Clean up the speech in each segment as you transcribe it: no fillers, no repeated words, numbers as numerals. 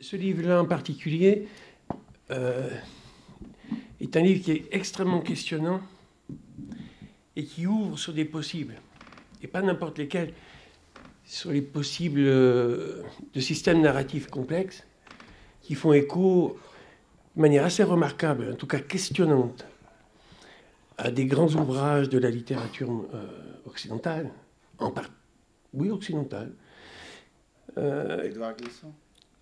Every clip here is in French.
ce livre-là en particulier est un livre qui est extrêmement questionnant et qui ouvre sur des possibles, et pas n'importe lesquels, sur les possibles de systèmes narratifs complexes qui font écho de manière assez remarquable, en tout cas questionnante, à des grands ouvrages de la littérature occidentale, oui, occidentale. Édouard Glissant.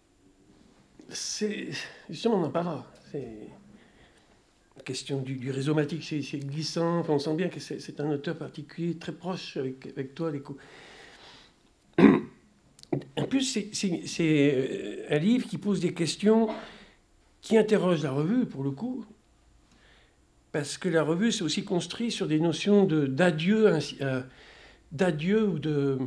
Justement, on en parlera. C'est la question du rhizomatique, c'est Glissant. Enfin, on sent bien que c'est un auteur particulier, très proche avec toi, les coups. En plus, c'est un livre qui pose des questions qui interrogent la revue, pour le coup, parce que la revue s'est aussi construite sur des notions d'adieu ou de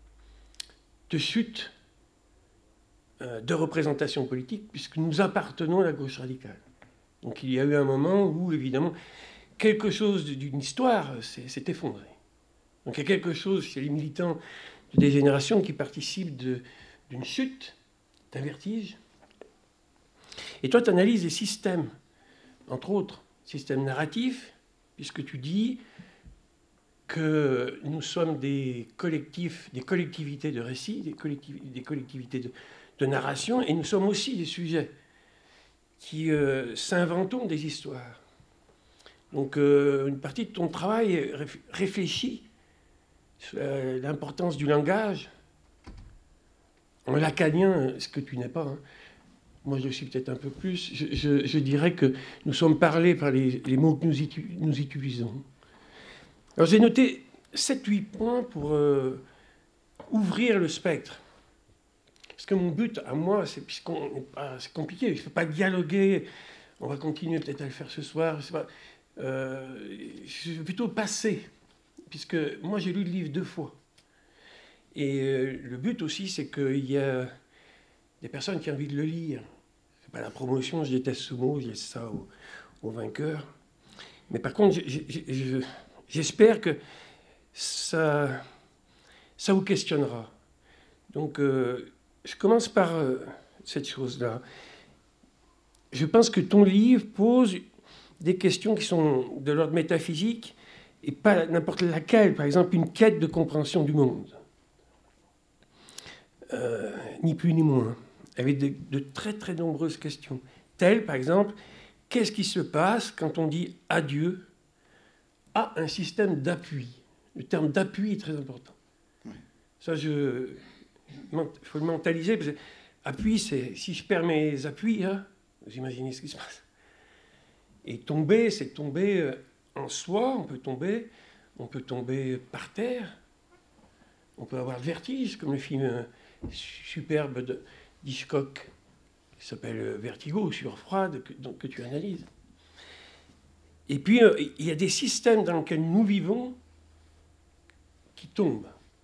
chute de représentation politique, puisque nous appartenons à la gauche radicale. Donc il y a eu un moment où, évidemment, quelque chose d'une histoire s'est effondré. Donc il y a quelque chose chez les militants de des générations qui participent d'une chute, d'un vertige. Et toi, tu analyses les systèmes, entre autres, systèmes narratifs, puisque tu dis que nous sommes des collectifs, des collectivités de récits, des collectivités de narration, et nous sommes aussi des sujets qui s'inventons des histoires. Donc une partie de ton travail réfléchit sur l'importance du langage, en lacanien, ce que tu n'es pas. Hein. Moi, je suis peut-être un peu plus. Je dirais que nous sommes parlés par les mots que nous utilisons. Alors j'ai noté 7-8 points pour ouvrir le spectre. Parce que mon but, à moi, c'est compliqué, il ne faut pas dialoguer, on va continuer peut-être à le faire ce soir, je sais pas. Je vais plutôt passer, puisque moi j'ai lu le livre 2 fois. Et le but aussi, c'est qu'il y a des personnes qui ont envie de le lire. C'est pas la promotion, je déteste ce mot, je laisse ça aux vainqueurs. Mais par contre, j'espère que ça vous questionnera. Donc, je commence par cette chose-là. Je pense que ton livre pose des questions qui sont de l'ordre métaphysique et pas n'importe laquelle. Par exemple, une quête de compréhension du monde. Ni plus ni moins. Avec de très très nombreuses questions. Telles, par exemple, qu'est-ce qui se passe quand on dit adieu à un système d'appui? Le terme d'appui est très important. Oui. Ça, il faut le mentaliser. Parce que appui, c'est si je perds mes appuis, hein, vous imaginez ce qui se passe. Et tomber, c'est tomber en soi. On peut tomber par terre. On peut avoir le vertige, comme le film superbe d'Hitchcock qui s'appelle Vertigo, sueur froide, que tu analyses. Et puis, il y a des systèmes dans lesquels nous vivons qui tombent.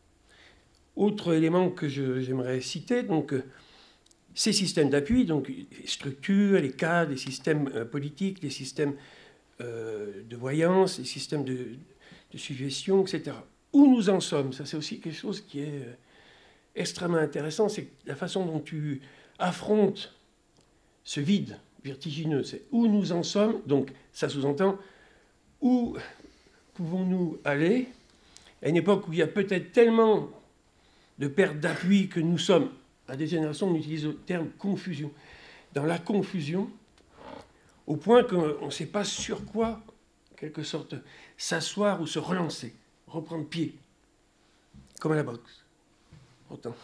Autre élément que j'aimerais citer, donc, ces systèmes d'appui, donc les structures, les cadres, les systèmes politiques, les systèmes de voyance, les systèmes de suggestion, etc. Où nous en sommes, ça c'est aussi quelque chose qui est extrêmement intéressant, c'est la façon dont tu affrontes ce vide vertigineux, c'est où nous en sommes, donc ça sous-entend où pouvons-nous aller à une époque où il y a peut-être tellement de perte d'appui que nous sommes, à des générations, on utilise le terme confusion. Dans la confusion, au point qu'on ne sait pas sur quoi, en quelque sorte, s'asseoir ou se relancer, reprendre pied, comme à la boxe. Autant.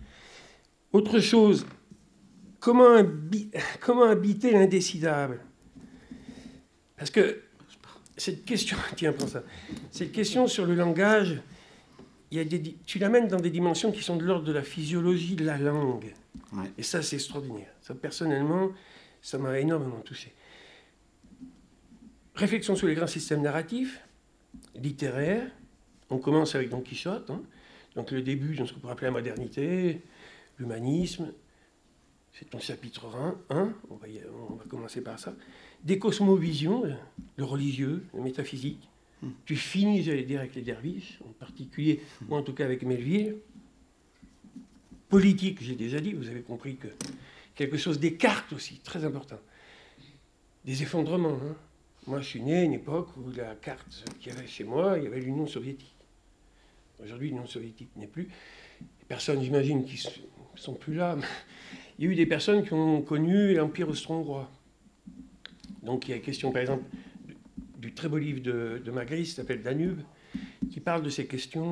Autre chose, comment habiter l'indécidable? Parce que cette question, tiens, prends ça. Cette question sur le langage, tu l'amènes dans des dimensions qui sont de l'ordre de la physiologie de la langue. Ouais. Et ça, c'est extraordinaire. Ça, personnellement, ça m'a énormément touché. Réflexion sur les grands systèmes narratifs, littéraires. On commence avec Don Quichotte, hein. Donc le début de ce qu'on pourrait appeler la modernité, l'humanisme. C'est ton chapitre 1. On va commencer par ça. Des cosmovisions, le religieux, le métaphysique. Tu finis, j'allais dire, avec les derviches, en particulier, ou en tout cas avec Melville. Politique, j'ai déjà dit, vous avez compris qu'il quelque chose des cartes aussi, très important. Des effondrements. Hein. Moi, je suis né à une époque où la carte qu'il y avait chez moi, il y avait l'Union soviétique. Aujourd'hui, l'Union soviétique n'est plus. Les personnes, j'imagine, qui ne sont plus là. Il y a eu des personnes qui ont connu l'Empire austro-hongrois. Donc il y a question, par exemple, du très beau livre de Magritte, qui s'appelle Danube, qui parle de ces questions.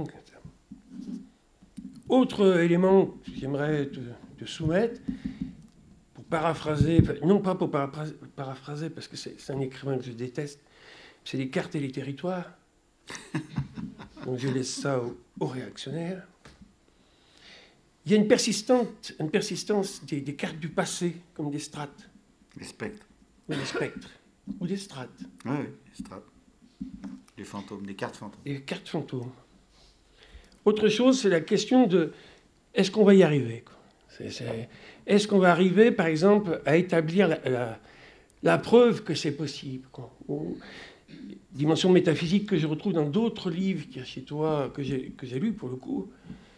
Autre élément que j'aimerais te soumettre, pour paraphraser, non pas pour paraphraser, parce que c'est un écrivain que je déteste, c'est les cartes et les territoires. Donc je laisse ça aux réactionnaires. Il y a une persistance des cartes du passé, comme des strates. Les spectres. Oui, des spectres. Ou des strates. Oui, des strates. Des fantômes, des cartes fantômes. Des cartes fantômes. Autre chose, c'est la question de est-ce qu'on va y arriver, quoi. Est-ce qu'on va arriver, par exemple, à établir la preuve que c'est possible, quoi. Dimension métaphysique que je retrouve dans d'autres livres qu'il y a chez toi, que j'ai lus pour le coup.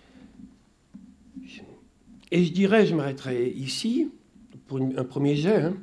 Et je dirais, je m'arrêterai ici, pour un premier jet. Hein.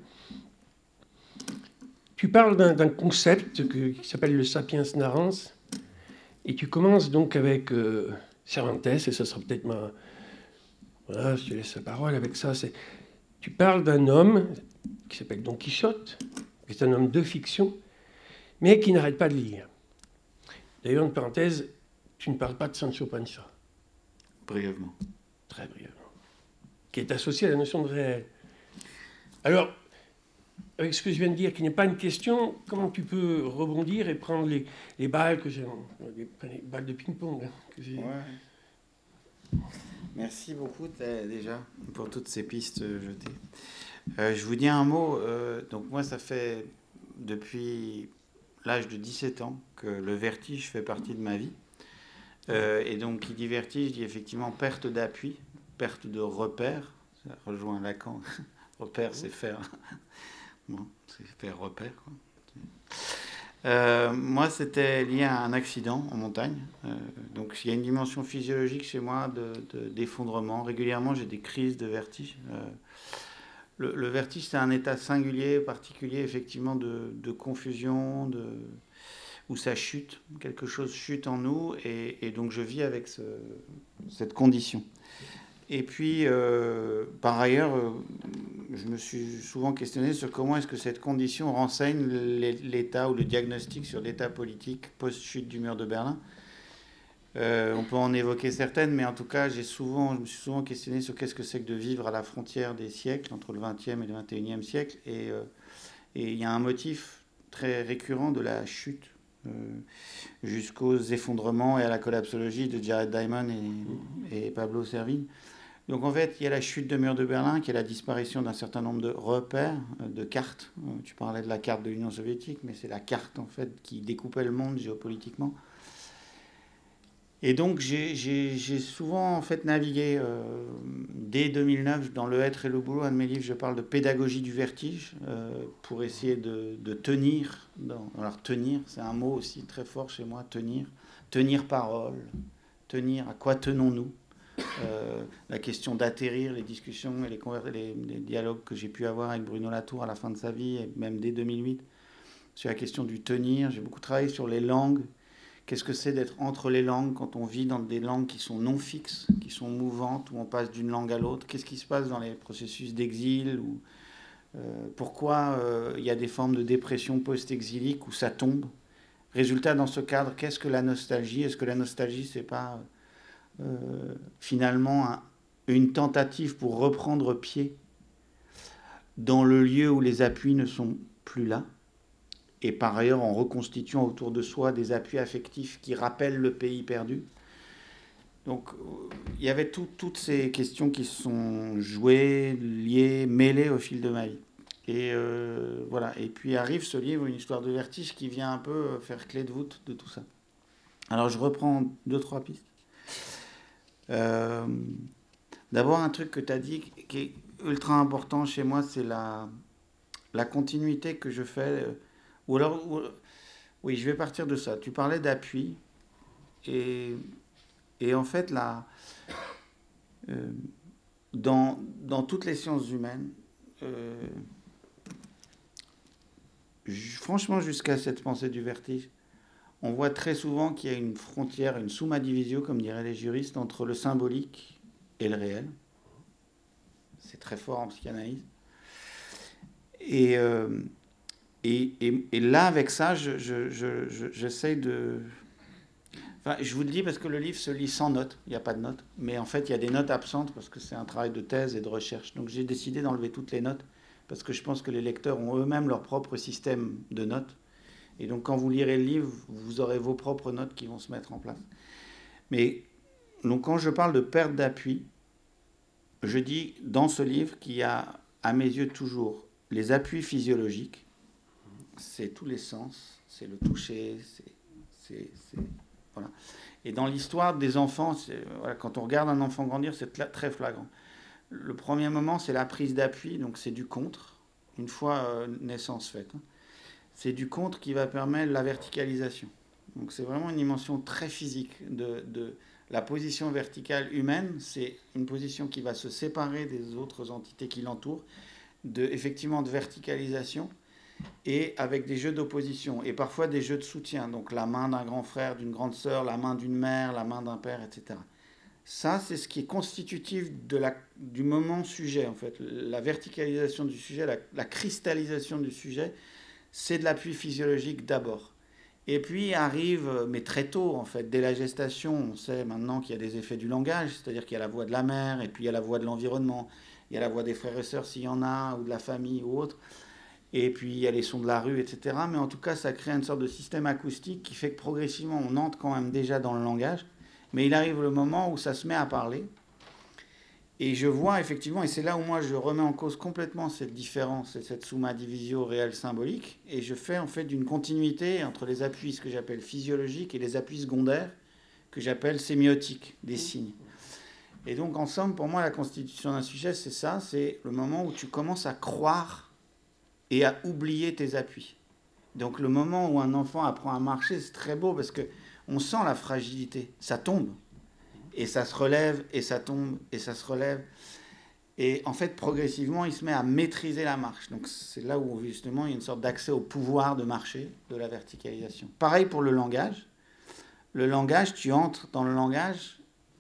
Tu parles d'un concept qui s'appelle le sapiens narrans, et tu commences donc avec Cervantes, et ça sera peut-être ma... Voilà, je te laisse la parole avec ça. Tu parles d'un homme qui s'appelle Don Quichotte, qui est un homme de fiction, mais qui n'arrête pas de lire. D'ailleurs, une parenthèse, tu ne parles pas de Sancho Panza. Brièvement. Très brièvement. Qui est associé à la notion de réel. Alors, avec ce que je viens de dire, qui n'est pas une question, comment tu peux rebondir et prendre les balles que j'ai, les balles de ping-pong hein, que j'ai. Ouais. Merci beaucoup déjà pour toutes ces pistes jetées. Je vous dis un mot. Donc moi, ça fait depuis l'âge de 17 ans que le vertige fait partie de ma vie. Et donc, qui dit vertige, dit effectivement perte d'appui, perte de repère. Ça rejoint Lacan. Repère, c'est faire. Bon, c'est faire repère, quoi. Moi, c'était lié à un accident en montagne. Donc, il y a une dimension physiologique chez moi d'effondrement. Régulièrement, j'ai des crises de vertige. Le vertige, c'est un état singulier, particulier, effectivement, de confusion, où ça chute. Quelque chose chute en nous. Et donc, je vis avec cette condition. Et puis, par ailleurs, je me suis souvent questionné sur comment est-ce que cette condition renseigne l'état ou le diagnostic sur l'état politique post-chute du mur de Berlin. On peut en évoquer certaines, mais en tout cas, je me suis souvent questionné sur qu'est-ce que c'est que de vivre à la frontière des siècles, entre le XXe et le XXIe siècle. Et il y a un motif très récurrent de la chute, jusqu'aux effondrements et à la collapsologie de Jared Diamond et Pablo Servigne. Donc en fait, il y a la chute du mur de Berlin, qui est la disparition d'un certain nombre de repères, de cartes. Tu parlais de la carte de l'Union soviétique, mais c'est la carte en fait qui découpait le monde géopolitiquement. Et donc j'ai souvent en fait navigué dès 2009 dans Le Être et le boulot, un de mes livres, je parle de pédagogie du vertige pour essayer de tenir. Alors tenir, c'est un mot aussi très fort chez moi, tenir parole, tenir, à quoi tenons-nous? La question d'atterrir, les discussions et les dialogues que j'ai pu avoir avec Bruno Latour à la fin de sa vie, et même dès 2008, sur la question du tenir. J'ai beaucoup travaillé sur les langues. Qu'est-ce que c'est d'être entre les langues quand on vit dans des langues qui sont non fixes, qui sont mouvantes, où on passe d'une langue à l'autre? Qu'est-ce qui se passe dans les processus d'exil pourquoi il y a des formes de dépression post-exilique où ça tombe? Résultat, dans ce cadre, qu'est-ce que la nostalgie? Est-ce que la nostalgie, c'est pas finalement une tentative pour reprendre pied dans le lieu où les appuis ne sont plus là, et par ailleurs en reconstituant autour de soi des appuis affectifs qui rappellent le pays perdu? Donc il y avait toutes ces questions qui se sont jouées, liées, mêlées au fil de ma vie. Et voilà. Et puis arrive ce livre, Une histoire de vertige, qui vient un peu faire clé de voûte de tout ça. Alors je reprends 2-3 pistes. D'abord, un truc que tu as dit qui est ultra important chez moi, c'est la continuité que je fais. Oui, je vais partir de ça. Tu parlais d'appui. Et en fait, dans toutes les sciences humaines, franchement, jusqu'à cette pensée du vertige, on voit très souvent qu'il y a une frontière, une summa divisio, comme diraient les juristes, entre le symbolique et le réel. C'est très fort en psychanalyse. Et là, avec ça, j'essaye de... Enfin, je vous le dis parce que le livre se lit sans notes, il n'y a pas de notes. Mais en fait, il y a des notes absentes parce que c'est un travail de thèse et de recherche. Donc j'ai décidé d'enlever toutes les notes parce que je pense que les lecteurs ont eux-mêmes leur propre système de notes. Et donc, quand vous lirez le livre, vous aurez vos propres notes qui vont se mettre en place. Mais donc, quand je parle de perte d'appui, je dis dans ce livre qu'il y a, à mes yeux, toujours les appuis physiologiques. C'est tous les sens, c'est le toucher, voilà. Et dans l'histoire des enfants, voilà, quand on regarde un enfant grandir, c'est très flagrant. Le premier moment, c'est la prise d'appui, donc c'est du contre, une fois naissance faite. C'est du contre qui va permettre la verticalisation. Donc c'est vraiment une dimension très physique de la position verticale humaine. C'est une position qui va se séparer des autres entités qui l'entourent, effectivement de verticalisation, et avec des jeux d'opposition, et parfois des jeux de soutien. Donc la main d'un grand frère, d'une grande sœur, la main d'une mère, la main d'un père, etc. Ça, c'est ce qui est constitutif du moment sujet, en fait. La verticalisation du sujet, la cristallisation du sujet, c'est de l'appui physiologique d'abord. Et puis arrive, mais très tôt en fait, dès la gestation, on sait maintenant qu'il y a des effets du langage, c'est-à-dire qu'il y a la voix de la mère, et puis il y a la voix de l'environnement, il y a la voix des frères et sœurs s'il y en a, ou de la famille ou autre, et puis il y a les sons de la rue, etc. Mais en tout cas, ça crée une sorte de système acoustique qui fait que progressivement, on entre quand même déjà dans le langage, mais il arrive le moment où ça se met à parler. Et je vois effectivement, et c'est là où moi je remets en cause complètement cette différence et cette summa divisio réel symbolique, et je fais en fait d'une continuité entre les appuis, ce que j'appelle physiologiques, et les appuis secondaires, que j'appelle sémiotiques, des signes. Et donc en somme, pour moi, la constitution d'un sujet, c'est ça, c'est le moment où tu commences à croire et à oublier tes appuis. Donc le moment où un enfant apprend à marcher, c'est très beau, parce qu'on sent la fragilité, ça tombe. Et ça se relève, et ça tombe, et ça se relève. Et en fait, progressivement, il se met à maîtriser la marche. Donc c'est là où, justement, il y a une sorte d'accès au pouvoir de marcher, de la verticalisation. Pareil pour le langage. Le langage, tu entres dans le langage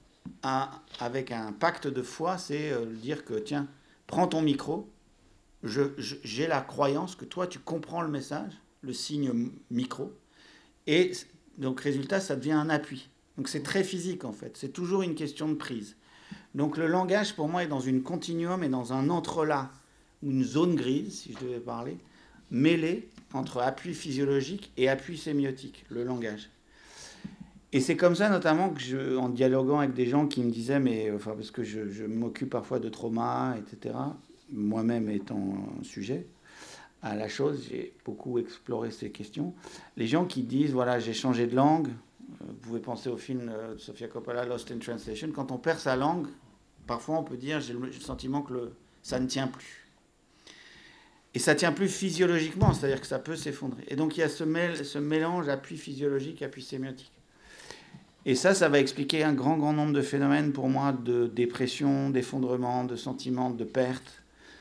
avec un pacte de foi, c'est dire que, tiens, prends ton micro, j'ai la croyance que toi, tu comprends le message, le signe micro, et donc, résultat, ça devient un appui. Donc c'est très physique en fait, c'est toujours une question de prise. Donc le langage pour moi est dans une continuum et dans un entrelac, une zone grise si je devais parler, mêlée entre appui physiologique et appui sémiotique, le langage. Et c'est comme ça notamment que en dialoguant avec des gens qui me disaient, mais enfin parce que je m'occupe parfois de trauma, etc., moi-même étant un sujet à la chose, j'ai beaucoup exploré ces questions. Les gens qui disent, voilà, j'ai changé de langue. Vous pouvez penser au film de Sofia Coppola, Lost in Translation. Quand on perd sa langue, parfois on peut dire, j'ai le sentiment que ça ne tient plus. Et ça ne tient plus physiologiquement, c'est-à-dire que ça peut s'effondrer. Et donc il y a ce mélange appui physiologique, appui sémiotique. Et ça va expliquer un grand nombre de phénomènes pour moi, de dépression, d'effondrement, de sentiments, de perte.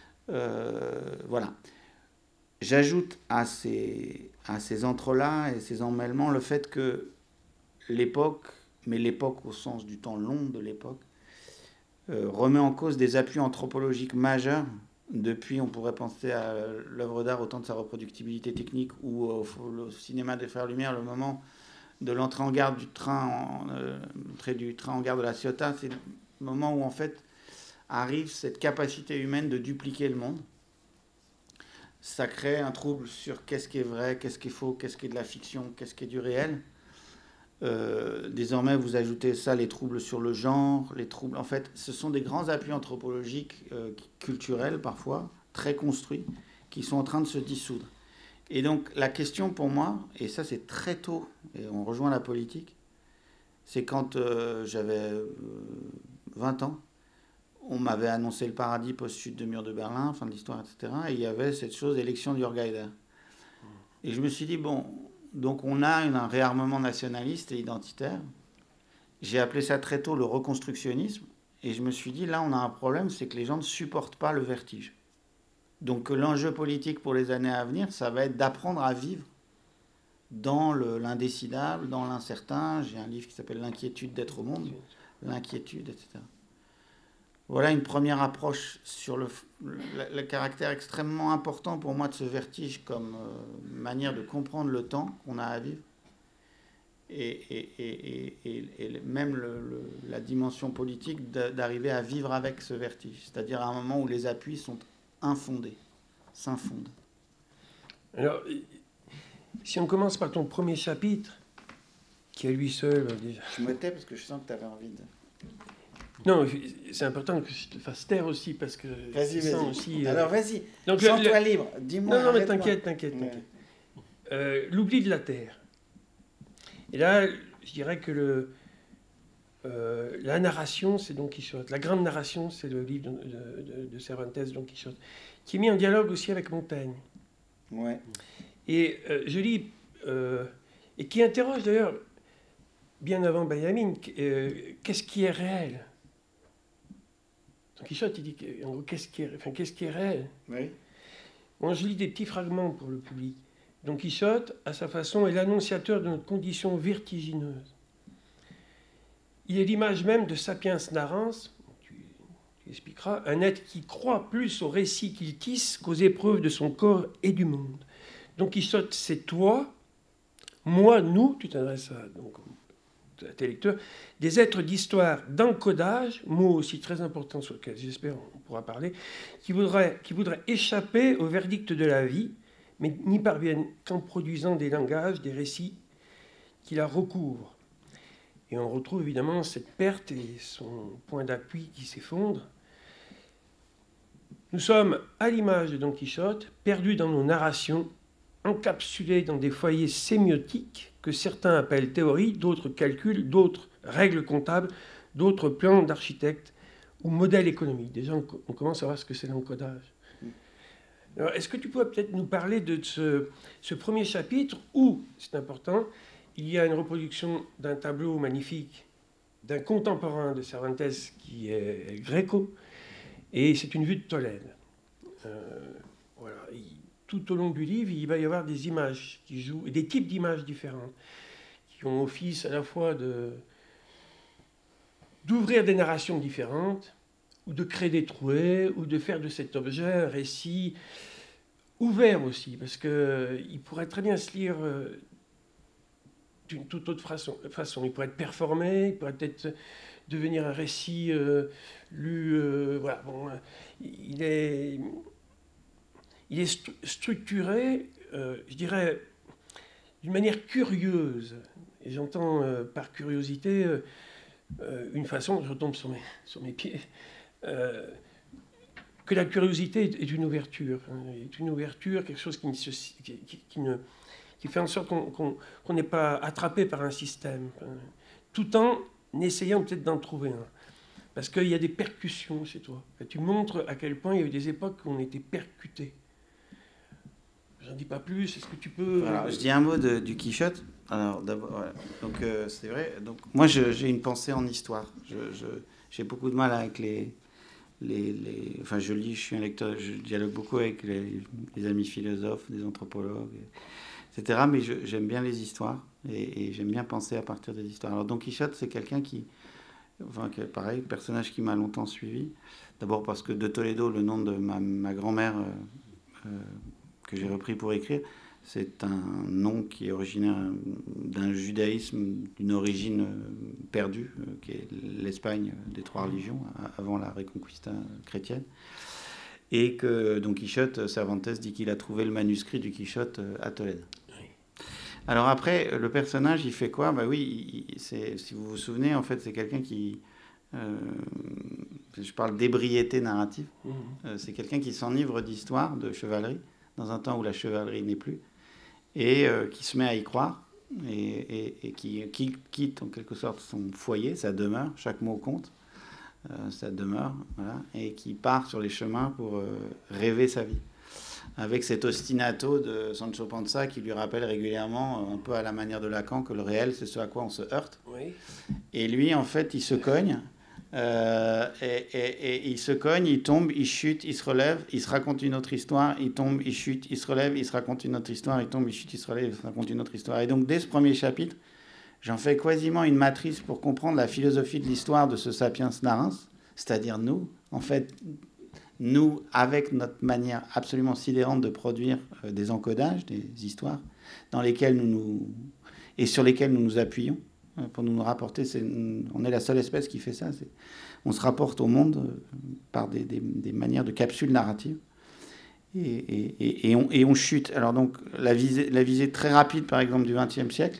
Voilà. J'ajoute à ces entrelacs et ces emmêlements le fait que l'époque, mais l'époque au sens du temps long de l'époque, remet en cause des appuis anthropologiques majeurs. Depuis, on pourrait penser à l'œuvre d'art au temps de sa reproductibilité technique ou au cinéma des Frères Lumière, le moment de l'entrée en gare du train, en gare de la Ciotat, c'est le moment où en fait arrive cette capacité humaine de dupliquer le monde. Ça crée un trouble sur qu'est-ce qui est vrai, qu'est-ce qui est faux, qu'est-ce qui est de la fiction, qu'est-ce qui est du réel. Désormais, vous ajoutez ça, les troubles sur le genre, les troubles... En fait, ce sont des grands appuis anthropologiques, culturels parfois, très construits, qui sont en train de se dissoudre. Et donc, la question pour moi, et ça c'est très tôt, et on rejoint la politique, c'est quand j'avais 20 ans, on m'avait annoncé le paradis post-chute de mur de Berlin, fin de l'histoire, etc. Et il y avait cette chose, élection d'Jörg Haider. Et je me suis dit, bon, donc on a un réarmement nationaliste et identitaire. J'ai appelé ça très tôt le reconstructionnisme. Et je me suis dit, là, on a un problème, c'est que les gens ne supportent pas le vertige. Donc l'enjeu politique pour les années à venir, ça va être d'apprendre à vivre dans l'indécidable, dans l'incertain. J'ai un livre qui s'appelle L'inquiétude d'être au monde, l'inquiétude, etc. Voilà une première approche sur le caractère extrêmement important pour moi de ce vertige comme manière de comprendre le temps qu'on a à vivre. Et même la dimension politique d'arriver à vivre avec ce vertige. C'est-à-dire à un moment où les appuis sont infondés, s'infondent. Alors, si on commence par ton premier chapitre, qui à lui seul... déjà... Je me tais parce que je sens que tu avais envie de... Non, c'est important que je te fasse taire aussi, parce que... Vas-y. Aussi, alors vas-y, donc sens-toi libre, dis-moi. Non, mais t'inquiète. L'oubli de la Terre. Et là, je dirais que la narration, c'est Don Quichotte. La grande narration, c'est le livre de Cervantes, Don Quichotte, qui est mis en dialogue aussi avec Montaigne. Ouais. Et je lis, et qui interroge d'ailleurs, bien avant Benjamin, qu'est-ce qui est réel? Don Quichotte, il dit, en gros, qu'est-ce qui est réel? Oui. Moi, je lis des petits fragments pour le public. Don Quichotte, à sa façon, est l'annonciateur de notre condition vertigineuse. Il est l'image même de Sapiens Narens, tu expliqueras, un être qui croit plus au récit qu'il tisse qu'aux épreuves de son corps et du monde. Don Quichotte, c'est toi, moi, nous, tu t'adresses à tes lecteurs, des êtres d'histoire d'encodage, mot aussi très important sur lequel j'espère on pourra parler, qui voudraient échapper au verdict de la vie, mais n'y parviennent qu'en produisant des langages, des récits qui la recouvrent. Et on retrouve évidemment cette perte et son point d'appui qui s'effondre. Nous sommes, à l'image de Don Quichotte, perdus dans nos narrations, encapsulés dans des foyers sémiotiques que certains appellent théories, d'autres calculs, d'autres règles comptables, d'autres plans d'architectes ou modèles économiques. Déjà, on commence à voir ce que c'est l'encodage. Alors, est-ce que tu pourrais peut-être nous parler de ce premier chapitre où, c'est important, il y a une reproduction d'un tableau magnifique d'un contemporain de Cervantes qui est Gréco, et c'est une vue de Tolède. Voilà. Tout au long du livre, il va y avoir des images qui jouent, et des types d'images différentes, qui ont office à la fois d'ouvrir des narrations différentes, ou de créer des trouées, ou de faire de cet objet un récit ouvert aussi, parce qu'il pourrait très bien se lire d'une toute autre façon. Il pourrait être performé, il pourrait peut-être devenir un récit lu... voilà, bon, il est structuré, je dirais, d'une manière curieuse. Et j'entends par curiosité une façon, je retombe sur mes pieds, que la curiosité est une ouverture. Est une ouverture, quelque chose qui fait en sorte qu'on n'est pas attrapé par un système, tout en essayant peut-être d'en trouver un. Parce qu'il y a des percussions chez toi. Tu montres à quel point il y a eu des époques où on était percutés. J'en dis pas plus, est-ce que tu peux... Alors, je dis un mot du Quichotte. Alors, d'abord, voilà. Donc, c'est vrai. Donc, moi, j'ai une pensée en histoire. J'ai beaucoup de mal avec enfin, je lis, je suis un lecteur, je dialogue beaucoup avec les amis philosophes, des anthropologues, etc. Mais j'aime bien les histoires et j'aime bien penser à partir des histoires. Alors, Don Quichotte, c'est quelqu'un pareil, personnage qui m'a longtemps suivi. D'abord parce que de Toledo, le nom de ma grand-mère que j'ai repris pour écrire, c'est un nom qui est originaire d'un judaïsme d'une origine perdue, qui est l'Espagne des trois religions, avant la Reconquista chrétienne. Et que Don Quichotte, Cervantes dit qu'il a trouvé le manuscrit du Quichotte à Tolède. Oui. Alors après, le personnage, il fait quoi? Bah oui, si vous vous souvenez, en fait, c'est quelqu'un qui... je parle d'ébriété narrative. C'est quelqu'un qui s'enivre d'histoire, de chevalerie, dans un temps où la chevalerie n'est plus, et qui se met à y croire, et qui quitte en quelque sorte son foyer, sa demeure, chaque mot compte, sa demeure, voilà, et qui part sur les chemins pour rêver sa vie, avec cet ostinato de Sancho Panza qui lui rappelle régulièrement, un peu à la manière de Lacan, que le réel, c'est ce à quoi on se heurte. Oui. Et lui, en fait, il se cogne Et il se cogne, il tombe, il chute, il se relève, il se raconte une autre histoire, il tombe, il chute, il se relève, il se raconte une autre histoire, il tombe, il chute, il se relève, il se raconte une autre histoire. Et donc, dès ce premier chapitre, j'en fais quasiment une matrice pour comprendre la philosophie de l'histoire de ce sapiens narins, c'est-à-dire nous, en fait, nous, avec notre manière absolument sidérante de produire des encodages, des histoires, dans lesquelles et sur lesquelles nous nous appuyons, pour nous rapporter, on est la seule espèce qui fait ça. On se rapporte au monde par des manières de capsules narratives. Et on chute. Alors donc, la visée très rapide, par exemple, du XXe siècle,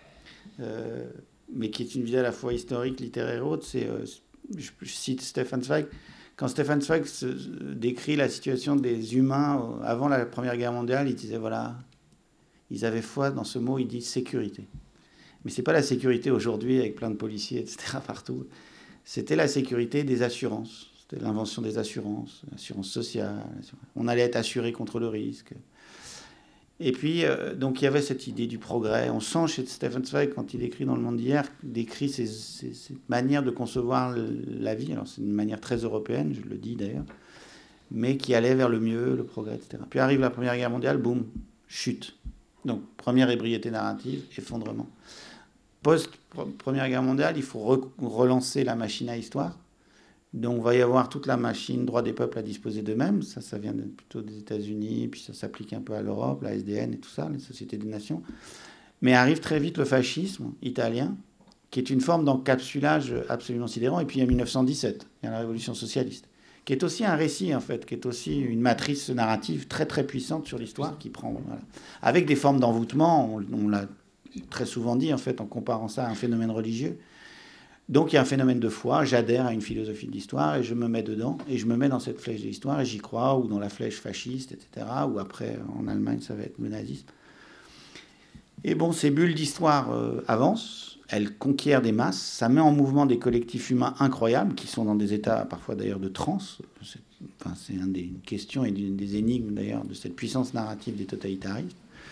mais qui est une visée à la fois historique, littéraire et autre, c'est, je cite Stefan Zweig, quand Stefan Zweig décrit la situation des humains avant la Première Guerre mondiale, il disait, voilà, ils avaient foi dans ce mot, il dit sécurité. Mais ce n'est pas la sécurité aujourd'hui avec plein de policiers, etc. partout. C'était la sécurité des assurances. C'était l'invention des assurances, assurance sociale. On allait être assuré contre le risque. Et puis, donc, il y avait cette idée du progrès. On sent chez Stefan Zweig, quand il écrit dans Le Monde d'hier, décrit cette manière de concevoir la vie. Alors, c'est une manière très européenne, je le dis d'ailleurs, mais qui allait vers le mieux, le progrès, etc. Puis arrive la Première Guerre mondiale, boum, chute. Donc, première ébriété narrative, effondrement. Post-Première Guerre mondiale, il faut relancer la machine à histoire. Donc, il va y avoir toute la machine droit des peuples à disposer d'eux-mêmes. Ça vient plutôt des États-Unis, puis ça s'applique un peu à l'Europe, la SDN et tout ça, les sociétés des nations. Mais arrive très vite le fascisme italien, qui est une forme d'encapsulage absolument sidérant. Et puis, il y a 1917, il y a la Révolution socialiste, qui est aussi un récit, en fait, qui est aussi une matrice narrative très, très puissante sur l'histoire, qui prend... Voilà. Avec des formes d'envoûtement, on l'a très souvent dit, en fait, en comparant ça à un phénomène religieux. Donc, il y a un phénomène de foi. J'adhère à une philosophie de l'histoire et je me mets dedans. Et je me mets dans cette flèche de l'histoire et j'y crois, ou dans la flèche fasciste, etc. Ou après, en Allemagne, ça va être le nazisme. Et bon, ces bulles d'histoire avancent. Elles conquièrent des masses. Ça met en mouvement des collectifs humains incroyables qui sont dans des états, parfois d'ailleurs, de transe. C'est une des questions et des énigmes, d'ailleurs, de cette puissance narrative des totalitarismes.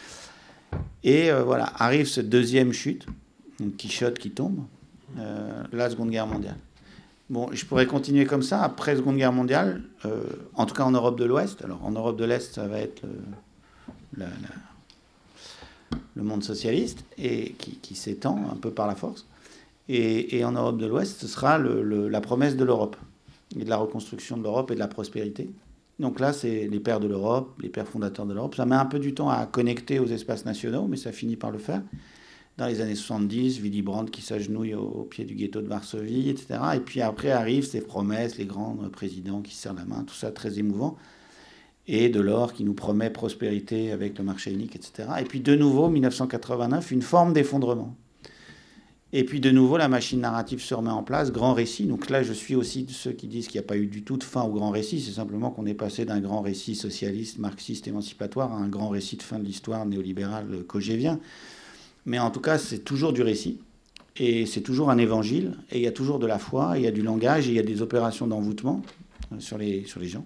Et voilà, arrive cette deuxième chute, une Quichotte qui tombe, la Seconde Guerre mondiale. Bon, je pourrais continuer comme ça. Après Seconde Guerre mondiale, en tout cas en Europe de l'Ouest. Alors en Europe de l'Est, ça va être le monde socialiste et qui s'étend un peu par la force. Et en Europe de l'Ouest, ce sera la promesse de l'Europe et de la reconstruction de l'Europe et de la prospérité. Donc là, c'est les pères de l'Europe, les pères fondateurs de l'Europe. Ça met un peu du temps à connecter aux espaces nationaux, mais ça finit par le faire. Dans les années 70, Willy Brandt qui s'agenouille au pied du ghetto de Varsovie, etc. Et puis après arrivent ces promesses, les grands présidents qui se serrent la main, tout ça très émouvant. Et Delors qui nous promet prospérité avec le marché unique, etc. Et puis de nouveau, 1989, une forme d'effondrement. Et puis de nouveau, la machine narrative se remet en place, grand récit. Donc là, je suis aussi de ceux qui disent qu'il n'y a pas eu du tout de fin au grand récit. C'est simplement qu'on est passé d'un grand récit socialiste, marxiste, émancipatoire à un grand récit de fin de l'histoire néolibérale cogévien. Mais en tout cas, c'est toujours du récit. Et c'est toujours un évangile. Et il y a toujours de la foi, et il y a du langage, et il y a des opérations d'envoûtement sur les gens.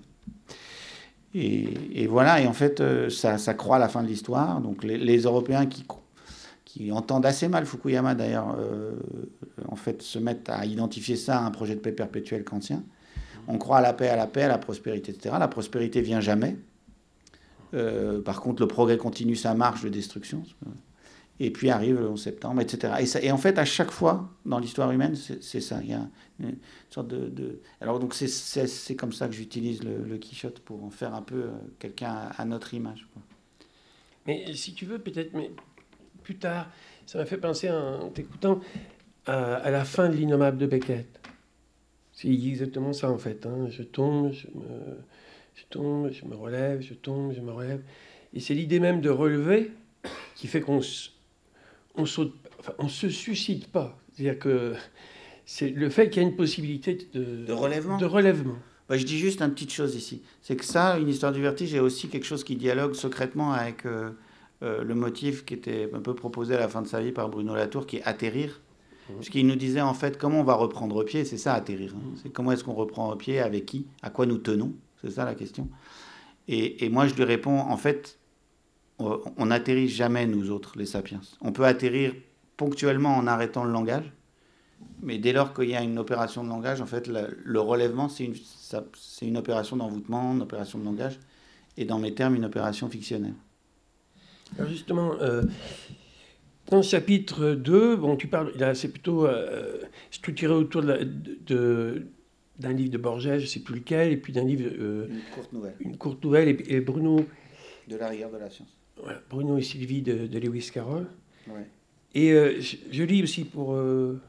Et voilà, et en fait, ça croît à la fin de l'histoire. Donc les Européens qui entendent assez mal Fukuyama d'ailleurs, en fait, se mettent à identifier ça à un projet de paix perpétuel kantien. On croit à la paix, à la prospérité, etc. La prospérité vient jamais. Par contre, le progrès continue sa marche de destruction. Et puis arrive le 11 septembre, etc. Et en fait, à chaque fois, dans l'histoire humaine, c'est ça. Il y a une sorte de... Alors, donc, c'est comme ça que j'utilise le Quichotte pour en faire un peu quelqu'un à notre image, quoi. Mais si tu veux, peut-être... Mais... Plus tard, ça m'a fait penser, en t'écoutant, à la fin de l'Innommable de Beckett. C'est exactement ça, en fait. Hein. Je tombe, je me relève, je tombe, je me relève. Et c'est l'idée même de relever qui fait qu'on saute, enfin, on se suscite pas. C'est-à-dire que c'est le fait qu'il y a une possibilité de relèvement. Bah, je dis juste une petite chose ici. C'est que ça, une histoire du vertige, est aussi quelque chose qui dialogue secrètement avec... le motif qui était un peu proposé à la fin de sa vie par Bruno Latour, qui est atterrir. Puisqu'il nous disait, en fait, comment on va reprendre pied, c'est ça, atterrir. Hein. C'est comment est-ce qu'on reprend pied, avec qui, à quoi nous tenons, c'est ça la question. Et moi, je lui réponds, en fait, on n'atterrit jamais, nous autres, les sapiens. On peut atterrir ponctuellement en arrêtant le langage, Mais dès lors qu'il y a une opération de langage, en fait, le relèvement, c'est une opération d'envoûtement, une opération de langage, et dans mes termes, une opération fictionnelle. Alors justement, dans le chapitre 2, bon, tu parles, là, c'est plutôt structuré autour d'un livre de Borges, je ne sais plus lequel, et puis d'un livre... une courte nouvelle. Une courte nouvelle, et Bruno... De la rigueur de la science. Voilà, Bruno et Sylvie de Lewis Carroll. Ouais. Et je lis aussi pour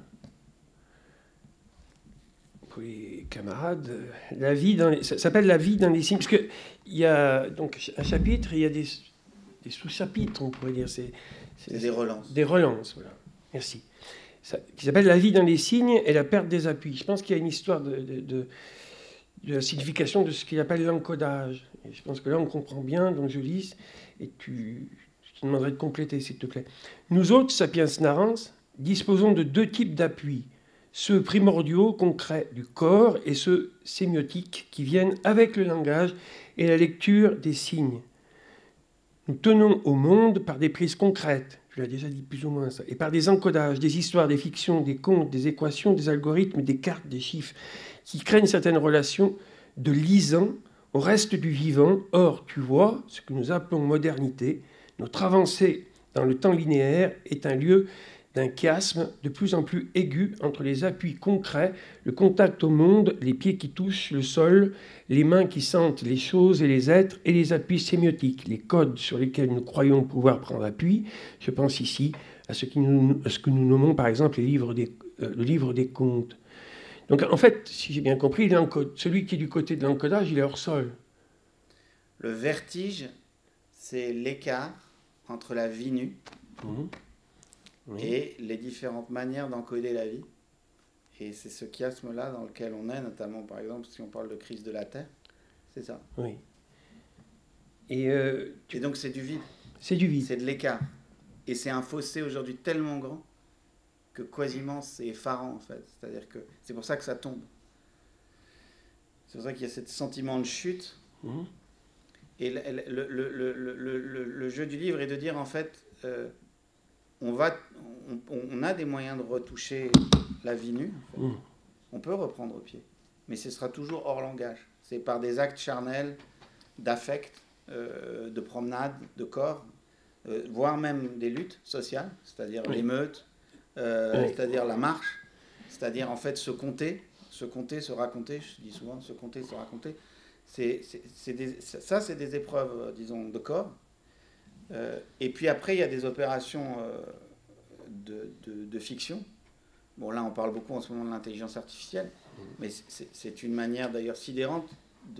les camarades, ça s'appelle La vie dans les signes, parce qu'il y a donc un chapitre, et il y a des sous-chapitres, on pourrait dire. C'est des relances. Des relances, voilà. Merci. Qui s'appelle La vie dans les signes et la perte des appuis. Je pense qu'il y a une histoire de la signification de ce qu'il appelle l'encodage. Et je pense que là, on comprend bien, donc je lis, et je te demanderai de compléter, s'il te plaît. Nous autres, sapiens narrans, disposons de deux types d'appuis, ceux primordiaux, concrets du corps, et ceux sémiotiques, qui viennent avec le langage et la lecture des signes. Nous tenons au monde par des prises concrètes, je l'ai déjà dit plus ou moins ça, et par des encodages, des histoires, des fictions, des contes, des équations, des algorithmes, des cartes, des chiffres, qui créent une certaine relation de lisant au reste du vivant. Or, tu vois, ce que nous appelons modernité, notre avancée dans le temps linéaire est un lieu d'un chiasme de plus en plus aigu entre les appuis concrets, le contact au monde, les pieds qui touchent le sol, les mains qui sentent les choses et les êtres, et les appuis sémiotiques, les codes sur lesquels nous croyons pouvoir prendre appui. Je pense ici à ce que nous nommons par exemple le livre des contes. Donc en fait, si j'ai bien compris, celui qui est du côté de l'encodage, il est hors sol. Le vertige, c'est l'écart entre la vie nue Oui. et les différentes manières d'encoder la vie. Et c'est ce chiasme-là dans lequel on est, notamment par exemple si on parle de crise de la Terre, c'est ça. Oui. Et donc c'est du vide. C'est du vide. C'est de l'écart. Et c'est un fossé aujourd'hui tellement grand que quasiment c'est effarant en fait. C'est-à-dire que c'est pour ça que ça tombe. C'est pour ça qu'il y a ce sentiment de chute. Et le jeu du livre est de dire en fait, on a des moyens de retoucher la vie nue. En fait. On peut reprendre au pied, mais ce sera toujours hors langage. C'est par des actes charnels, d'affect, de promenade, de corps, voire même des luttes sociales, c'est-à-dire l'émeute, c'est-à-dire la marche, c'est-à-dire en fait se compter, se raconter, je dis souvent, se compter, se raconter. C'est des épreuves, disons, de corps. Et puis après, il y a des opérations de fiction. Bon, là, on parle beaucoup en ce moment de l'intelligence artificielle, mais c'est une manière d'ailleurs sidérante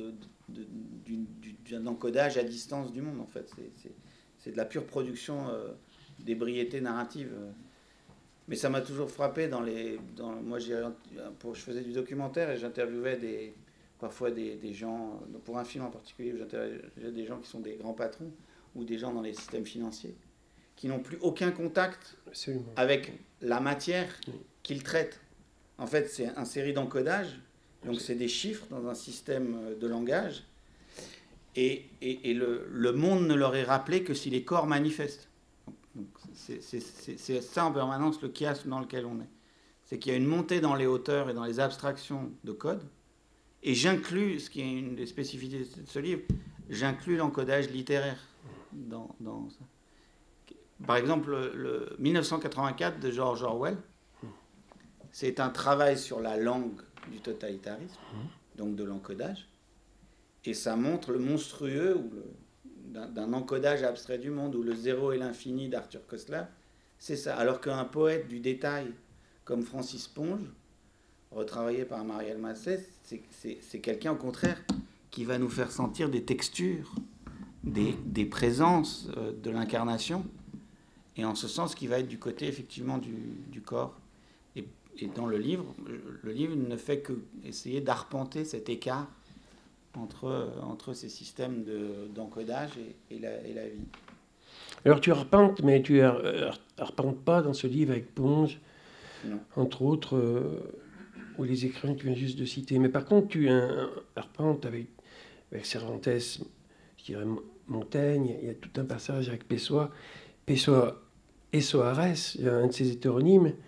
d'un encodage à distance du monde, en fait. C'est de la pure production d'ébriété narrative. Mais ça m'a toujours frappé moi, je faisais du documentaire et j'interviewais parfois des gens, pour un film en particulier, j'interviewais des gens qui sont des grands patrons ou des gens dans les systèmes financiers, qui n'ont plus aucun contact avec la matière qu'ils traitent. En fait, c'est une série d'encodages, donc c'est des chiffres dans un système de langage, et le monde ne leur est rappelé que si les corps manifestent. C'est ça en permanence le chiasme dans lequel on est. C'est qu'il y a une montée dans les hauteurs et dans les abstractions de code, et j'inclus, ce qui est une des spécificités de ce livre, j'inclus l'encodage littéraire dans ça. Par exemple, le 1984 de George Orwell, c'est un travail sur la langue du totalitarisme, donc de l'encodage, et ça montre le monstrueux d'un encodage abstrait du monde, où le zéro et l'infini d'Arthur Koestler, c'est ça. Alors qu'un poète du détail comme Francis Ponge, retravaillé par Marielle Massé, c'est quelqu'un au contraire qui va nous faire sentir des textures, des présences de l'incarnation, et en ce sens qui va être du côté effectivement du corps. Et dans le livre ne fait que essayer d'arpenter cet écart entre ces systèmes d'encodage et la vie. Alors tu arpentes, mais tu arpentes pas dans ce livre avec Ponge, non. Entre autres, ou les écrivains que tu viens juste de citer. Mais par contre, tu arpentes avec Cervantes, je dirais Montaigne, il y a tout un passage avec Pessoa et Soares, un de ses hétéronymes,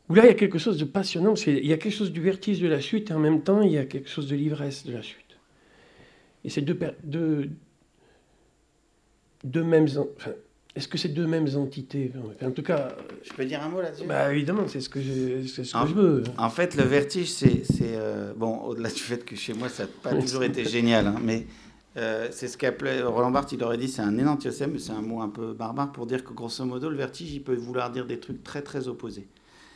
où là, il y a quelque chose de passionnant. Il y a quelque chose du vertige de la chute et en même temps, il y a quelque chose de l'ivresse de la chute. Et c'est deux mêmes... Enfin, est-ce que c'est deux mêmes entités? En tout cas... Je peux dire un mot là-dessus? Bah, évidemment, c'est ce que je veux. En fait, le vertige, c'est bon, au-delà du fait que chez moi, ça n'a pas toujours été génial, hein, mais c'est ce qu'appelait Roland Barthes, il aurait dit, c'est un énantiossème, mais c'est un mot un peu barbare pour dire que, grosso modo, le vertige, il peut vouloir dire des trucs très, très opposés.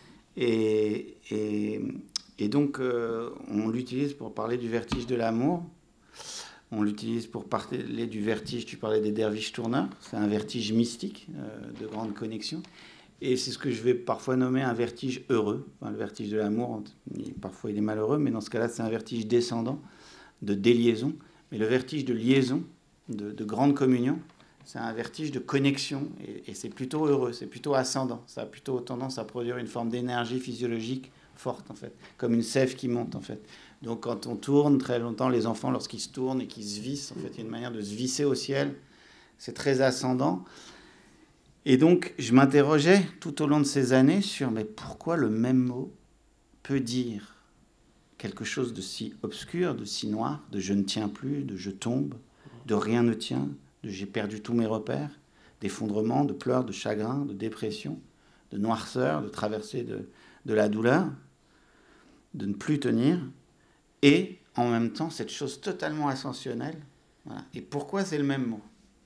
Et donc, on l'utilise pour parler du vertige de l'amour. On l'utilise pour parler du vertige, tu parlais des derviches tourneurs, c'est un vertige mystique, de grande connexion. Et c'est ce que je vais parfois nommer un vertige heureux. Enfin, le vertige de l'amour, parfois il est malheureux, mais dans ce cas-là, c'est un vertige descendant, de déliaison. Mais le vertige de liaison, de grande communion, c'est un vertige de connexion. Et c'est plutôt heureux, c'est plutôt ascendant. Ça a plutôt tendance à produire une forme d'énergie physiologique forte, en fait, comme une sève qui monte, en fait. Donc quand on tourne très longtemps, les enfants, lorsqu'ils se tournent et qu'ils se vissent, en fait, il y a une manière de se visser au ciel. C'est très ascendant. Et donc, je m'interrogeais tout au long de ces années sur mais pourquoi le même mot peut dire quelque chose de si obscur, de si noir, de je ne tiens plus, de je tombe, de rien ne tient, de j'ai perdu tous mes repères, d'effondrement, de pleurs, de chagrin, de dépression, de noirceur, de traversée de la douleur, de ne plus tenir. Et en même temps, cette chose totalement ascensionnelle. Voilà. Et pourquoi c'est le même mot?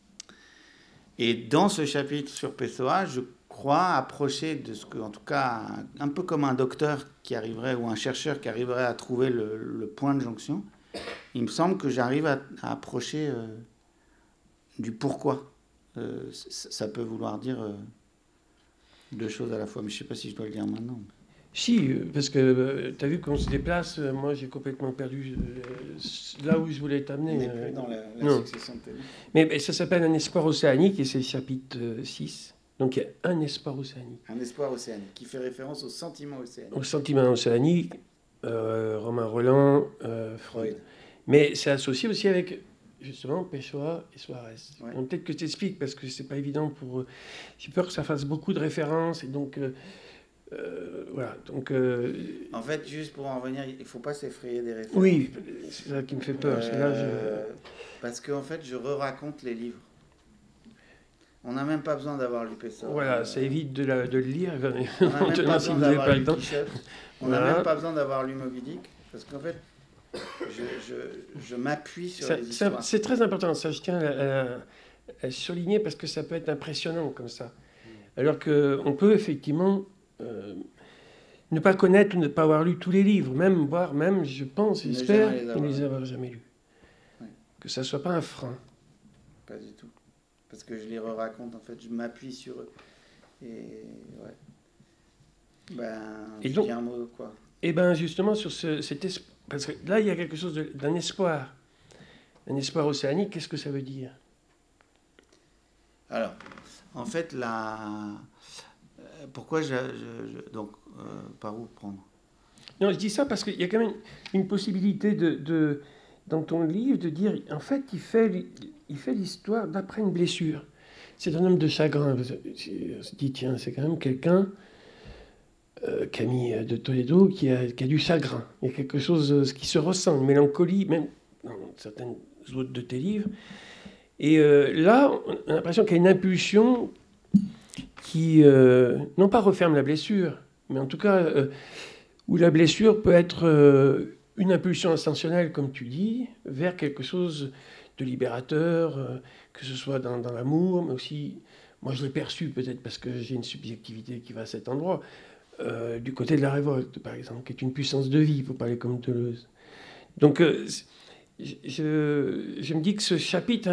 Et dans ce chapitre sur Pessoa, je crois approcher de ce que, en tout cas, un peu comme un docteur qui arriverait, ou un chercheur qui arriverait à trouver le point de jonction, il me semble que j'arrive à approcher du pourquoi. Ça peut vouloir dire deux choses à la fois, mais je ne sais pas si je dois le dire maintenant. Si, parce que tu as vu qu'on se déplace, moi j'ai complètement perdu là où je voulais t'amener. On n'est plus dans la succession de thèmes. Mais ça s'appelle Un espoir océanique et c'est le chapitre 6. Donc il y a un espoir océanique. Un espoir océanique, qui fait référence au sentiment océanique. Au sentiment océanique, Romain Rolland, Freud. Mais c'est associé aussi avec, justement, Pessoa et Suarez. Ouais. Donc, peut-être que je t'explique, parce que c'est pas évident pour... J'ai peur que ça fasse beaucoup de références, et donc... voilà, donc... En fait, juste pour en revenir, il ne faut pas s'effrayer des références. Oui, c'est ça qui me fait peur. Parce que là, parce qu'en fait, je re-raconte les livres. On n'a même pas besoin d'avoir lu Pessoa. Voilà, ça évite de le lire. On n'a même pas besoin d'avoir lu Quichotte. On n'a Voilà. même pas besoin d'avoir lu Moby Dick. Parce qu'en fait, je m'appuie sur les histoires. C'est très important, ça je tiens à souligner parce que ça peut être impressionnant comme ça. Alors qu'on peut effectivement ne pas connaître ou ne pas avoir lu tous les livres, voire même, je pense, j'espère, ne les avoir jamais lus. Ouais. Que ça ne soit pas un frein. Pas du tout. Parce que je les re-raconte, en fait, je m'appuie sur eux. Et ouais. Ben, et je donc, dis un mot, quoi. Et bien justement, sur cet espoir, parce que là, il y a quelque chose d'un espoir. Un espoir océanique, qu'est-ce que ça veut dire? Alors, en fait, pourquoi donc, par où prendre? Non, je dis ça parce qu'il y a quand même une possibilité dans ton livre de dire, en fait, il fait l'histoire d'après une blessure. C'est un homme de chagrin. On se dit, tiens, c'est quand même quelqu'un, Camille de Toledo, qui a du chagrin. Il y a quelque chose qui se ressent, une mélancolie, même dans certaines autres de tes livres. Et là, on a l'impression qu'il y a une impulsion qui, non pas referme la blessure, mais en tout cas, où la blessure peut être une impulsion ascensionnelle, comme tu dis, vers quelque chose de libérateur, que ce soit dans l'amour, mais aussi, moi je l'ai perçu peut-être parce que j'ai une subjectivité qui va à cet endroit, du côté de la révolte, par exemple, qui est une puissance de vie, il faut parler comme Deleuze. Donc, je me dis que ce chapitre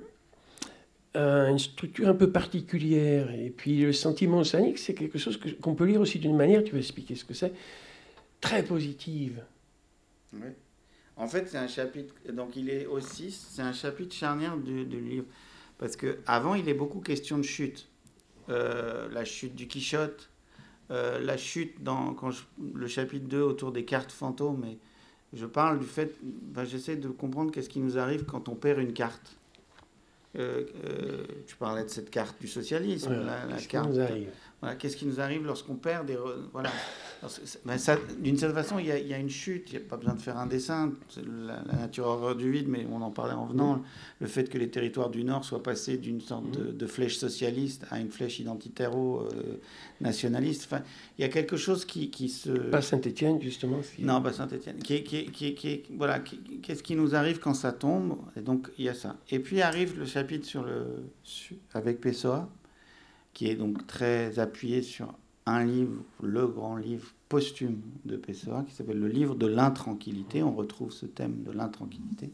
a une structure un peu particulière. Et puis le sentiment océanique, c'est quelque chose qu'on peut lire aussi d'une manière, tu vas expliquer ce que c'est, très positive. Oui. En fait, c'est un chapitre, donc il est au 6, c'est un chapitre charnière du livre. Parce qu'avant, il est beaucoup question de chute. La chute du Quichotte, la chute le chapitre 2 autour des cartes fantômes. Et je parle du fait, j'essaie de comprendre qu'est-ce qui nous arrive quand on perd une carte. Tu parlais de cette carte du socialisme, la carte. Voilà, qu'est-ce qui nous arrive lorsqu'on perd des... Voilà. Ben d'une certaine façon, il y a une chute, il n'y a pas besoin de faire un dessin, c'est la nature horreur du vide, mais on en parlait en venant, le fait que les territoires du Nord soient passés d'une sorte de flèche socialiste à une flèche identitairo-nationaliste. Enfin, il y a quelque chose qui se... Pas Saint-Étienne, justement. Non, pas Saint-Étienne. Voilà, qu'est-ce qui nous arrive quand ça tombe? Et donc, il y a ça. Et puis arrive le chapitre avec Pessoa, qui est donc très appuyé sur un livre, le grand livre posthume de Pessoa, qui s'appelle le livre de l'intranquillité. On retrouve ce thème de l'intranquillité.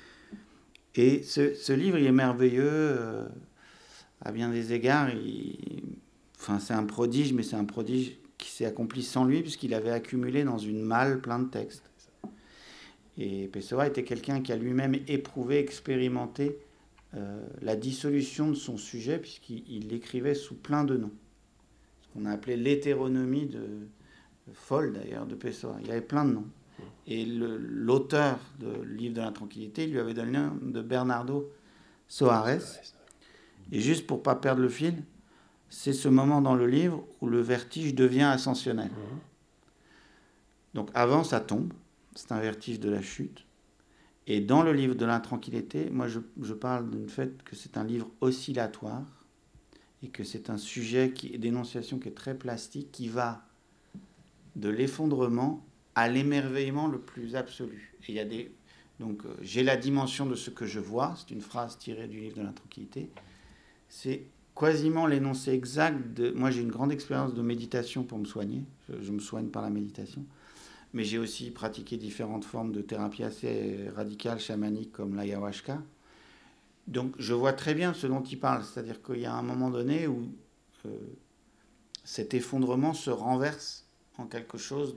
Et ce livre, il est merveilleux à bien des égards. Enfin, c'est un prodige, mais c'est un prodige qui s'est accompli sans lui, puisqu'il avait accumulé dans une malle plein de textes. Et Pessoa était quelqu'un qui a lui-même éprouvé, expérimenté la dissolution de son sujet, puisqu'il l'écrivait sous plein de noms. On a appelé l'hétéronomie folle d'ailleurs de Pessoa. Il y avait plein de noms. Et l'auteur du livre de l'intranquillité lui avait donné le nom de Bernardo Soares. Et juste pour ne pas perdre le fil, c'est ce moment dans le livre où le vertige devient ascensionnel. Donc avant, ça tombe. C'est un vertige de la chute. Et dans le livre de l'intranquillité, moi je parle du fait que c'est un livre oscillatoire, et que c'est un sujet d'énonciation qui est très plastique, qui va de l'effondrement à l'émerveillement le plus absolu. Et il y a donc j'ai la dimension de ce que je vois, c'est une phrase tirée du livre de l'intranquillité, c'est quasiment l'énoncé exact de... Moi j'ai une grande expérience de méditation pour me soigner, je me soigne par la méditation, mais j'ai aussi pratiqué différentes formes de thérapie assez radicales, chamaniques, comme l'ayahuasca. Donc je vois très bien ce dont il parle, c'est-à-dire qu'il y a un moment donné où cet effondrement se renverse en quelque chose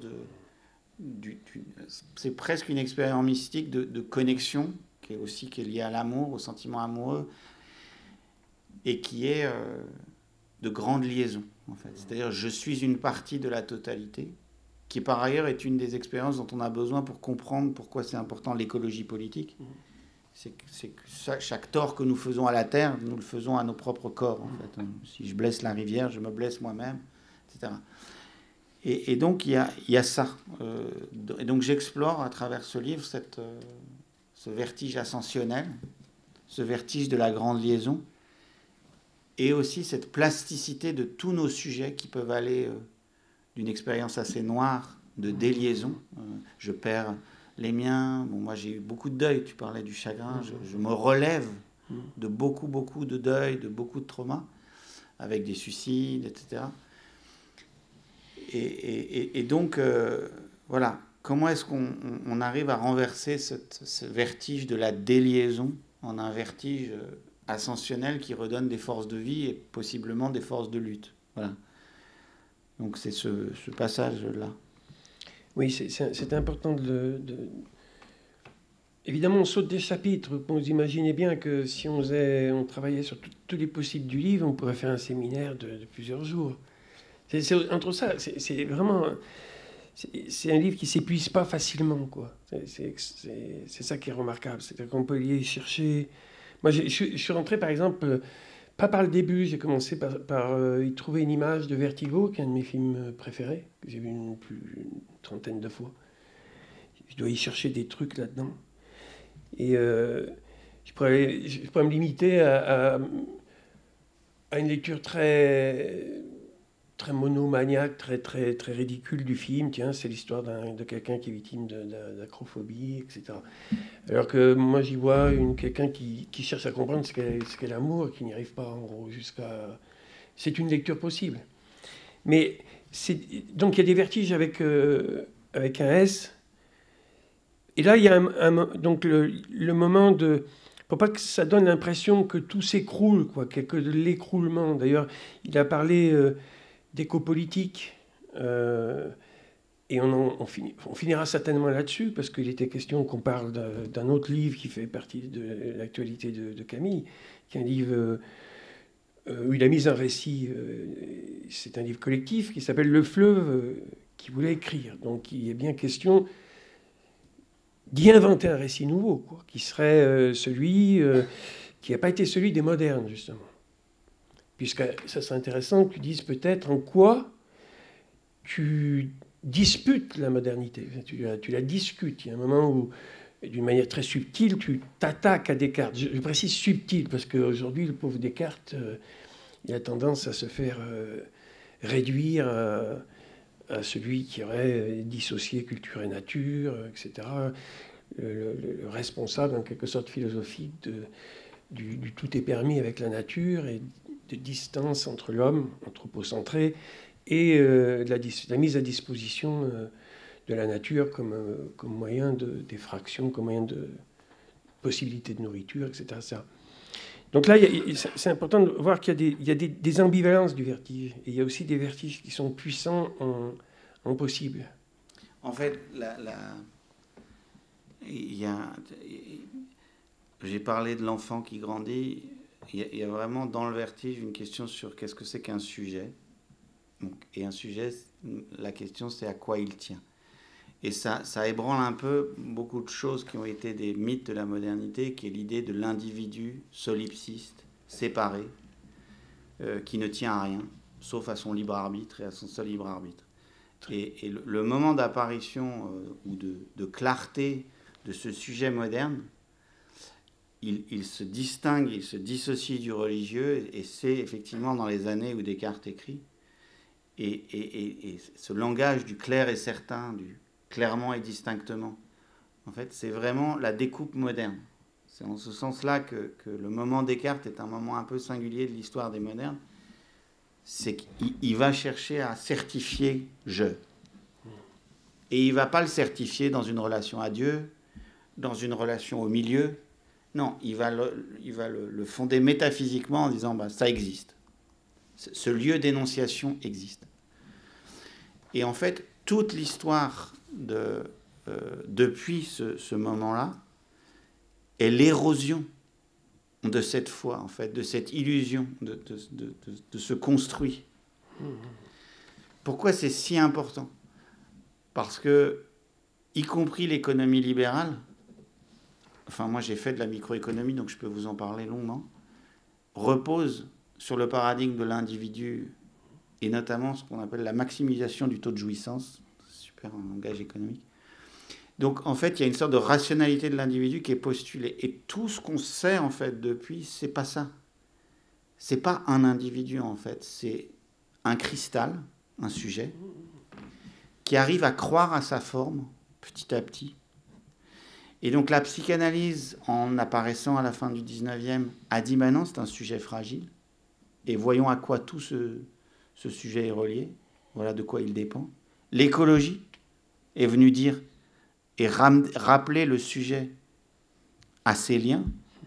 c'est presque une expérience mystique de connexion, qui est liée à l'amour, au sentiment amoureux, et qui est de grande liaison, en fait. C'est-à-dire je suis une partie de la totalité, qui par ailleurs est une des expériences dont on a besoin pour comprendre pourquoi c'est important l'écologie politique. C'est que chaque tort que nous faisons à la Terre, nous le faisons à nos propres corps, en fait. Si je blesse la rivière, je me blesse moi-même, etc. Et donc, il y a ça. Et donc, j'explore à travers ce livre ce vertige ascensionnel, ce vertige de la grande liaison, et aussi cette plasticité de tous nos sujets qui peuvent aller d'une expérience assez noire de déliaison. Je perds les miens. Bon, moi, j'ai eu beaucoup de deuil. Tu parlais du chagrin. Je me relève de beaucoup de deuil, de beaucoup de traumas, avec des suicides, etc. Et donc, voilà. Comment est-ce qu'on arrive à renverser ce vertige de la déliaison en un vertige ascensionnel qui redonne des forces de vie et possiblement des forces de lutte. Voilà. Donc c'est ce passage-là. Oui, c'est important Évidemment, on saute des chapitres. Vous imaginez bien que si on travaillait sur tous les possibles du livre, on pourrait faire un séminaire de plusieurs jours. Entre ça, c'est vraiment... C'est un livre qui ne s'épuise pas facilement, quoi. C'est ça qui est remarquable. C'est-à-dire qu'on peut y chercher... Moi, je suis rentré, par exemple, pas par le début. J'ai commencé par y trouver une image de Vertigo, qui est un de mes films préférés, que j'ai vu une trentaine de fois. Je dois y chercher des trucs là-dedans. Et je pourrais me limiter à une lecture très monomaniaque, très ridicule du film. Tiens, c'est l'histoire de quelqu'un qui est victime d'acrophobie, etc. Alors que moi, j'y vois quelqu'un qui cherche à comprendre ce qu'est l'amour et qui n'y arrive pas, en gros, jusqu'à... C'est une lecture possible. Mais donc, il y a des vertiges avec un S. Et là, il y a donc le moment de... Pour pas que ça donne l'impression que tout s'écroule, quoi, qu'il n'y a que de l'écroulement. D'ailleurs, il a parlé d'éco-politique, et on finira certainement là-dessus, parce qu'il était question qu'on parle d'un autre livre qui fait partie de l'actualité de Camille, qui est un livre où il a mis un récit, c'est un livre collectif, qui s'appelle « Le fleuve qui voulait écrire ». Donc il est bien question d'y inventer un récit nouveau, quoi, qui serait celui qui n'a pas été celui des modernes, justement. puisque ça serait intéressant que tu dises peut-être en quoi tu disputes la modernité, tu la discutes. Il y a un moment où, d'une manière très subtile, tu t'attaques à Descartes. Je précise subtil, parce qu'aujourd'hui, le pauvre Descartes, il a tendance à se faire réduire à celui qui aurait dissocié culture et nature, etc. Le responsable, en quelque sorte, philosophique du tout est permis avec la nature et de distance entre l'homme, anthropocentré, et de la mise à disposition de la nature comme moyen d'effraction, comme moyen de possibilité de nourriture, etc. Donc là, c'est important de voir qu'il y a des ambivalences du vertige. Et il y a aussi des vertiges qui sont puissants en possible. En fait, j'ai parlé de l'enfant qui grandit. Il y a vraiment dans le vertige une question sur qu'est-ce que c'est qu'un sujet. Et un sujet, la question c'est à quoi il tient. Et ça ébranle un peu beaucoup de choses qui ont été des mythes de la modernité, qui est l'idée de l'individu solipsiste, séparé, qui ne tient à rien, sauf à son libre arbitre et à son seul libre arbitre. Et le moment d'apparition ou de clarté de ce sujet moderne, il se distingue, il se dissocie du religieux, et c'est effectivement dans les années où Descartes écrit. Et ce langage du clair et certain, du clairement et distinctement, en fait, c'est vraiment la découpe moderne. C'est en ce sens-là que le moment Descartes est un moment un peu singulier de l'histoire des modernes. C'est qu'il va chercher à certifier « je ». Et il ne va pas le certifier dans une relation à Dieu, dans une relation au milieu. Non, il va le fonder métaphysiquement en disant bah, « ça existe ». Ce lieu d'énonciation existe. Et en fait, toute l'histoire depuis ce moment-là est l'érosion de cette foi, en fait, de cette illusion de ce construit. Pourquoi c'est si important ? Parce que, y compris l'économie libérale, enfin moi j'ai fait de la microéconomie, donc je peux vous en parler longuement, repose sur le paradigme de l'individu, et notamment ce qu'on appelle la maximisation du taux de jouissance, super en langage économique. Donc en fait, il y a une sorte de rationalité de l'individu qui est postulée. Et tout ce qu'on sait en fait depuis, c'est pas ça. C'est pas un individu en fait, c'est un cristal, un sujet, qui arrive à croire à sa forme petit à petit. Et donc la psychanalyse, en apparaissant à la fin du 19e, a dit bah non, c'est un sujet fragile. Et voyons à quoi tout ce sujet est relié, voilà de quoi il dépend. L'écologie est venue dire et rappeler le sujet à ses liens.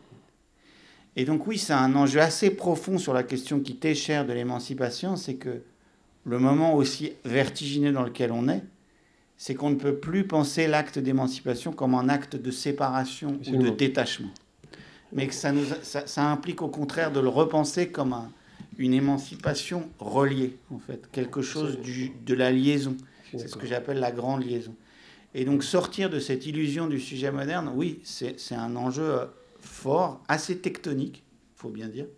Et donc oui, c'est un enjeu assez profond sur la question qui t'est chère de l'émancipation, c'est que le moment aussi vertigineux dans lequel on est, c'est qu'on ne peut plus penser l'acte d'émancipation comme un acte de séparation ou de détachement. Mais que ça implique au contraire de le repenser comme une émancipation reliée, en fait, quelque chose de la liaison. C'est ce que j'appelle la grande liaison. Et donc sortir de cette illusion du sujet moderne, oui, c'est un enjeu fort, assez tectonique, il faut bien dire.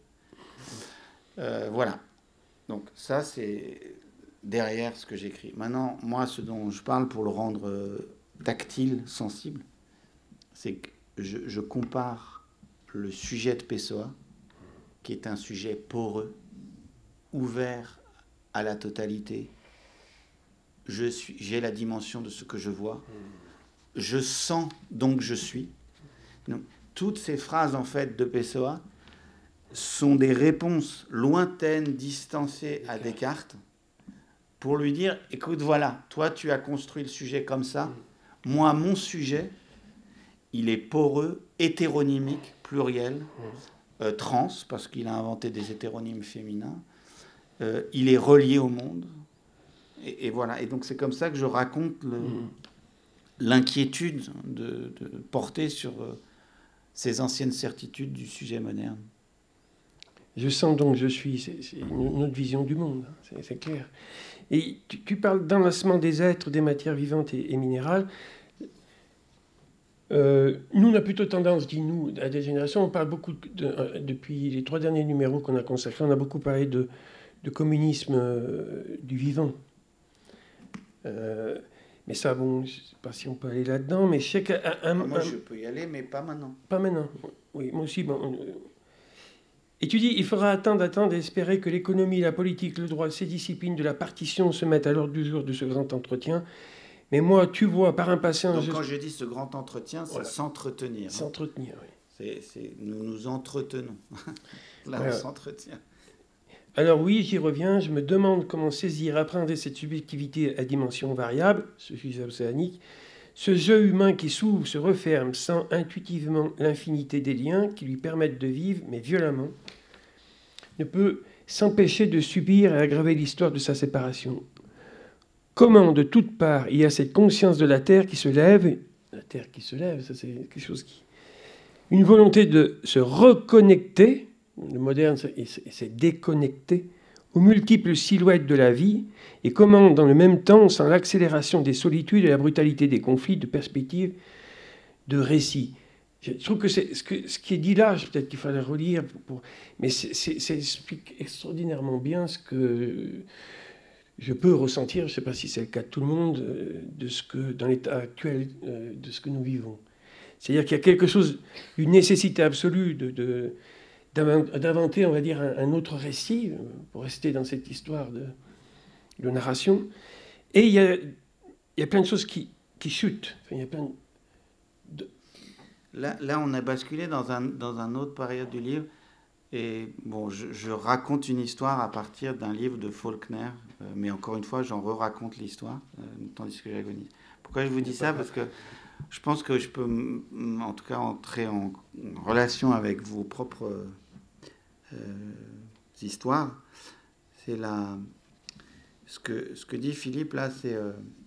Voilà. Donc ça, c'est derrière ce que j'écris. Maintenant, moi, ce dont je parle pour le rendre tactile, sensible, c'est que je compare le sujet de Pessoa, qui est un sujet poreux, ouvert à la totalité. J'ai la dimension de ce que je vois. Je sens, donc je suis. Donc, toutes ces phrases, en fait, de Pessoa sont des réponses lointaines, distancées à Descartes, pour lui dire, écoute, voilà, toi, tu as construit le sujet comme ça. Moi, mon sujet, il est poreux, hétéronymique, pluriel, trans, parce qu'il a inventé des hétéronymes féminins. Il est relié au monde. Et voilà. Et donc, c'est comme ça que je raconte l'inquiétude de porter sur ces anciennes certitudes du sujet moderne. Je sens donc je suis, c'est une autre vision du monde, c'est clair. Et tu parles d'enlacement des êtres, des matières vivantes et minérales. Nous, on a plutôt tendance, dis-nous, à des générations, on parle beaucoup, depuis les 3 derniers numéros qu'on a consacrés, on a beaucoup parlé de communisme du vivant. Mais ça, bon, je ne sais pas si on peut aller là-dedans, mais je sais qu'un... Moi, je peux y aller, mais pas maintenant. Pas maintenant. Oui, moi aussi. Bon, et tu dis, il faudra attendre et espérer que l'économie, la politique, le droit, ces disciplines de la partition se mettent à l'ordre du jour de ce grand entretien. Mais moi, tu vois, par impatience... Donc, quand je dis ce grand entretien, c'est voilà. S'entretenir. S'entretenir, oui. Nous nous entretenons. Là, voilà. On s'entretient. Alors oui, j'y reviens. Je me demande comment saisir, appréhender cette subjectivité à dimension variable, ce sujet océanique, ce jeu humain qui s'ouvre, se referme, sent intuitivement l'infinité des liens qui lui permettent de vivre, mais violemment, ne peut s'empêcher de subir et aggraver l'histoire de sa séparation. Comment, de toutes parts, il y a cette conscience de la Terre qui se lève, ça c'est quelque chose qui... Une volonté de se reconnecter, le moderne c'est déconnecter, aux multiples silhouettes de la vie, et comment, dans le même temps, sans l'accélération des solitudes et la brutalité des conflits, de perspectives, de récits. Je trouve que c'est ce qui est dit là, peut-être qu'il fallait relire, mais ça explique extraordinairement bien ce que je peux ressentir, je ne sais pas si c'est le cas de tout le monde, de ce que, dans l'état actuel de ce que nous vivons. C'est-à-dire qu'il y a quelque chose, une nécessité absolue d'inventer, on va dire, un autre récit, pour rester dans cette histoire de narration. Et il y a plein de choses qui chutent. Enfin, il y a plein de... Là, on a basculé dans un autre période du livre. Et bon, je raconte une histoire à partir d'un livre de Faulkner, mais encore une fois, j'en raconte l'histoire, tandis que j'agonise. Pourquoi je vous dis ça? Parce que je pense que je peux, en tout cas, entrer en relation avec vos propres histoires. C'est ce que dit Philippe, là, c'est...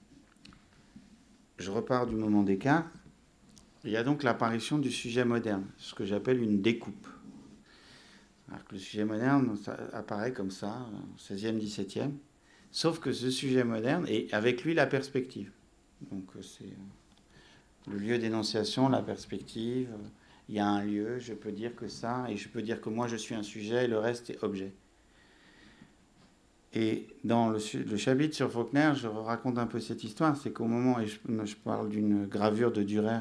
je repars du moment d'écart. Il y a donc l'apparition du sujet moderne, ce que j'appelle une découpe. Alors que le sujet moderne, ça apparaît comme ça, 16e, 17e, sauf que ce sujet moderne, et avec lui la perspective. Donc c'est le lieu d'énonciation, la perspective, il y a un lieu, je peux dire que ça, et je peux dire que moi je suis un sujet, et le reste est objet. Et dans le chapitre sur Faulkner, je raconte un peu cette histoire, c'est qu'au moment, et je parle d'une gravure de Dürer,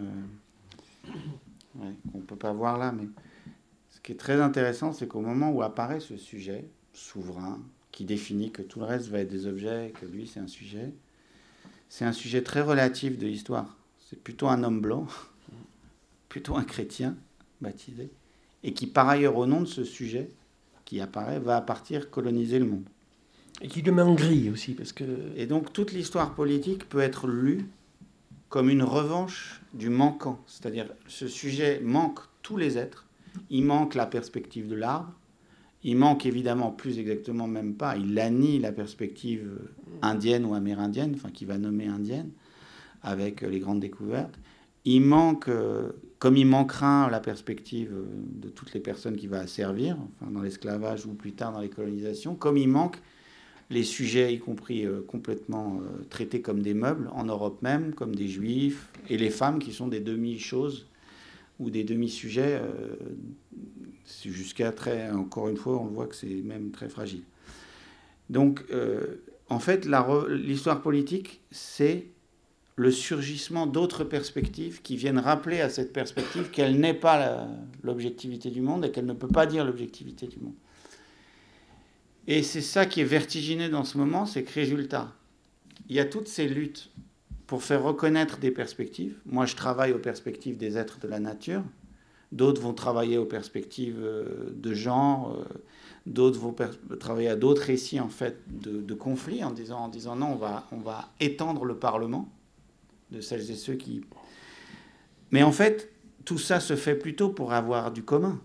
qu'on ne peut pas voir là, mais... Ce qui est très intéressant, c'est qu'au moment où apparaît ce sujet souverain, qui définit que tout le reste va être des objets, et que lui, c'est un sujet très relatif de l'histoire. C'est plutôt un homme blanc, plutôt un chrétien baptisé, et qui, par ailleurs, au nom de ce sujet qui apparaît, va à partir coloniser le monde. Et qui le met en grille aussi, parce que... Et donc, toute l'histoire politique peut être lue comme une revanche du manquant. C'est-à-dire, ce sujet manque tous les êtres. Il manque la perspective de l'arbre. Il manque évidemment, plus exactement même pas, il annie la perspective indienne ou amérindienne, enfin qui va nommer indienne, avec les grandes découvertes. Il manque, comme il manquera la perspective de toutes les personnes qui va asservir, enfin dans l'esclavage ou plus tard dans les colonisations, comme il manque les sujets, y compris complètement traités comme des meubles, en Europe même, comme des juifs, et les femmes qui sont des demi-choses, ou des demi-sujets, jusqu'à très... Encore une fois, on le voit que c'est même très fragile. Donc, en fait, l'histoire politique, c'est le surgissement d'autres perspectives qui viennent rappeler à cette perspective qu'elle n'est pas l'objectivité du monde et qu'elle ne peut pas dire l'objectivité du monde. Et c'est ça qui est vertigineux dans ce moment, c'est que résultat, il y a toutes ces luttes pour faire reconnaître des perspectives. Moi, je travaille aux perspectives des êtres de la nature. D'autres vont travailler aux perspectives de genre. D'autres vont travailler à d'autres récits en fait, de conflits en disant non, on va étendre le Parlement de celles et ceux qui... Mais en fait, tout ça se fait plutôt pour avoir du commun.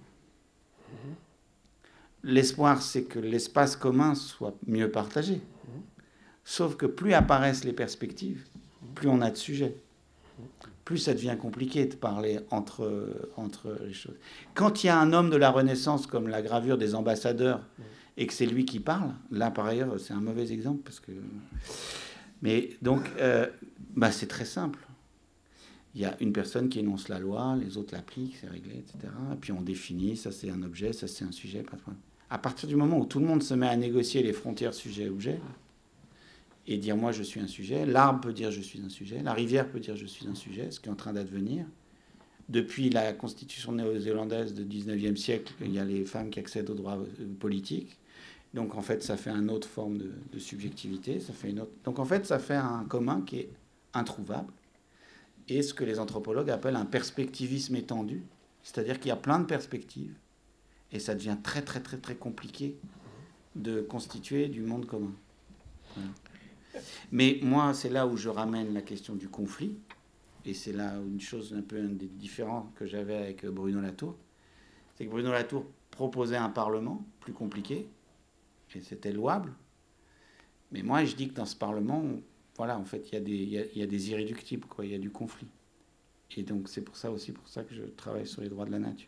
L'espoir, c'est que l'espace commun soit mieux partagé. Sauf que plus apparaissent les perspectives, plus on a de sujets, plus ça devient compliqué de parler entre les choses. Quand il y a un homme de la Renaissance, comme la gravure des ambassadeurs, et que c'est lui qui parle, là, par ailleurs, c'est un mauvais exemple, parce que... Mais donc, c'est très simple. il y a une personne qui énonce la loi, les autres l'appliquent, c'est réglé, etc. Et puis on définit, ça c'est un objet, ça c'est un sujet, pas de problème. À partir du moment où tout le monde se met à négocier les frontières sujet-objet, et dire moi je suis un sujet, l'arbre peut dire je suis un sujet, la rivière peut dire je suis un sujet, ce qui est en train d'advenir. Depuis la constitution néo-zélandaise du 19e siècle, il y a les femmes qui accèdent aux droits politiques. Donc en fait ça fait une autre forme de subjectivité, ça fait une autre... Donc en fait ça fait un commun qui est introuvable, et ce que les anthropologues appellent un perspectivisme étendu, c'est-à-dire qu'il y a plein de perspectives, et ça devient très très très très compliqué de constituer du monde commun. Voilà. Mais moi, c'est là où je ramène la question du conflit, et c'est là une chose un peu des différents que j'avais avec Bruno Latour, c'est que Bruno Latour proposait un parlement plus compliqué, et c'était louable. Mais moi, je dis que dans ce parlement, voilà, en fait, il y a des irréductibles, quoi, il y a du conflit. Et donc, c'est pour ça que je travaille sur les droits de la nature.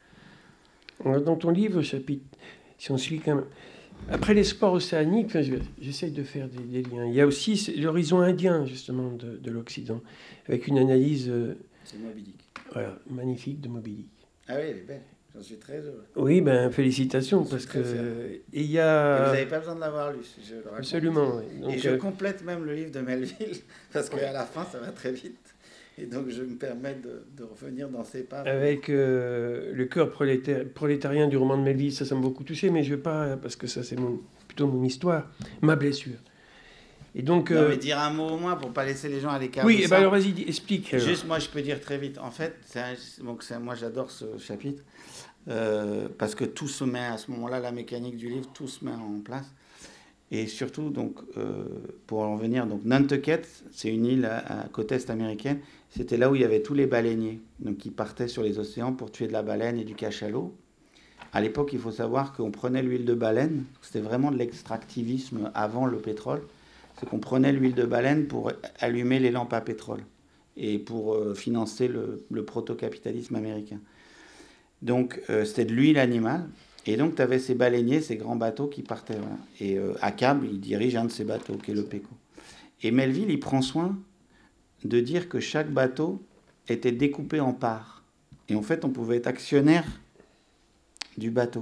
Dans ton livre, chapitre, si on suit quand même... Après les sports océaniques, j'essaye de faire des liens. Il y a aussi l'horizon indien, justement, de l'Occident, avec une analyse c'est Moby Dick. Voilà, magnifique de Moby Dick. Ah oui, elle est belle. J'en suis très heureux. Oui, ben félicitations, parce que... Et il y a... Et vous n'avez pas besoin de l'avoir lu, je le raconte. Absolument, oui. Donc, et je complète même le livre de Melville, parce qu'à la fin, ça va très vite. Et donc, je me permets de revenir dans ces pages. Avec le cœur prolétarien du roman de Melville, ça m'a beaucoup touché, mais je ne veux pas, parce que ça, c'est plutôt mon histoire, ma blessure. Et donc, non, mais dire un mot au moins pour ne pas laisser les gens à l'écart. Oui, et ben alors vas-y, explique. Alors. Juste, moi, je peux dire très vite. En fait, moi, j'adore ce chapitre, parce que tout se met, à ce moment-là, la mécanique du livre, tout se met en place. Et surtout, donc, pour en venir, donc Nantucket, c'est une île à côte est américaine. C'était là où il y avait tous les baleiniers, donc qui partaient sur les océans pour tuer de la baleine et du cachalot. À l'époque, il faut savoir qu'on prenait l'huile de baleine. C'était vraiment de l'extractivisme avant le pétrole. C'est qu'on prenait l'huile de baleine pour allumer les lampes à pétrole et pour financer le proto-capitalisme américain. Donc, c'était de l'huile animale. Et donc, tu avais ces baleiniers, ces grands bateaux qui partaient. Voilà. Et Accab, il dirige un de ces bateaux, qui est le Pequot. Et Melville, il prend soin de dire que chaque bateau était découpé en parts. Et en fait, on pouvait être actionnaire du bateau.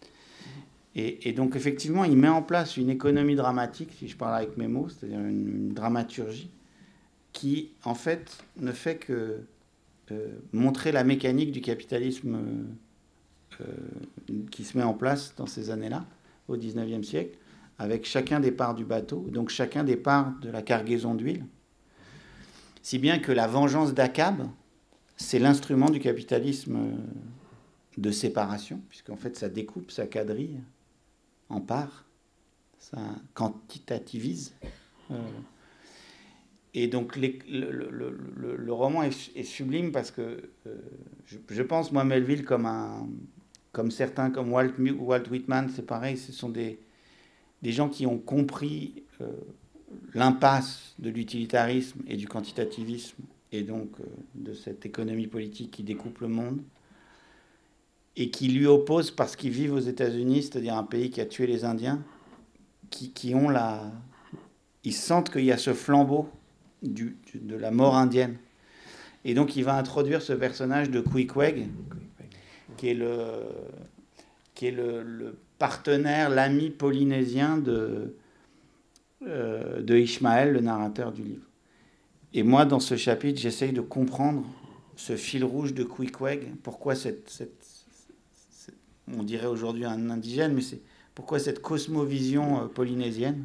Et donc, effectivement, il met en place une économie dramatique, si je parle avec mes mots, c'est-à-dire une dramaturgie, qui, en fait, ne fait que montrer la mécanique du capitalisme qui se met en place dans ces années-là, au XIXe siècle, avec chacun des parts du bateau, donc chacun des parts de la cargaison d'huile. Si bien que la vengeance d'Accab, c'est l'instrument du capitalisme de séparation, puisqu'en fait, ça découpe, ça quadrille en parts, ça quantitativise. Et donc, le roman est sublime parce que je pense, moi, Melville, comme certains, comme Walt Whitman, c'est pareil, ce sont des gens qui ont compris l'impasse de l'utilitarisme et du quantitativisme, et donc de cette économie politique qui découpe le monde, et qui lui opposent parce qu'ils vivent aux États-Unis, c'est-à-dire un pays qui a tué les Indiens, qui ont ils sentent qu'il y a ce flambeau de la mort indienne. Et donc il va introduire ce personnage de Queequeg, qui est le partenaire, l'ami polynésien de Ishmael, le narrateur du livre. Et moi, dans ce chapitre, j'essaye de comprendre ce fil rouge de Queequeg, pourquoi on dirait aujourd'hui un indigène, mais c'est pourquoi cette cosmovision polynésienne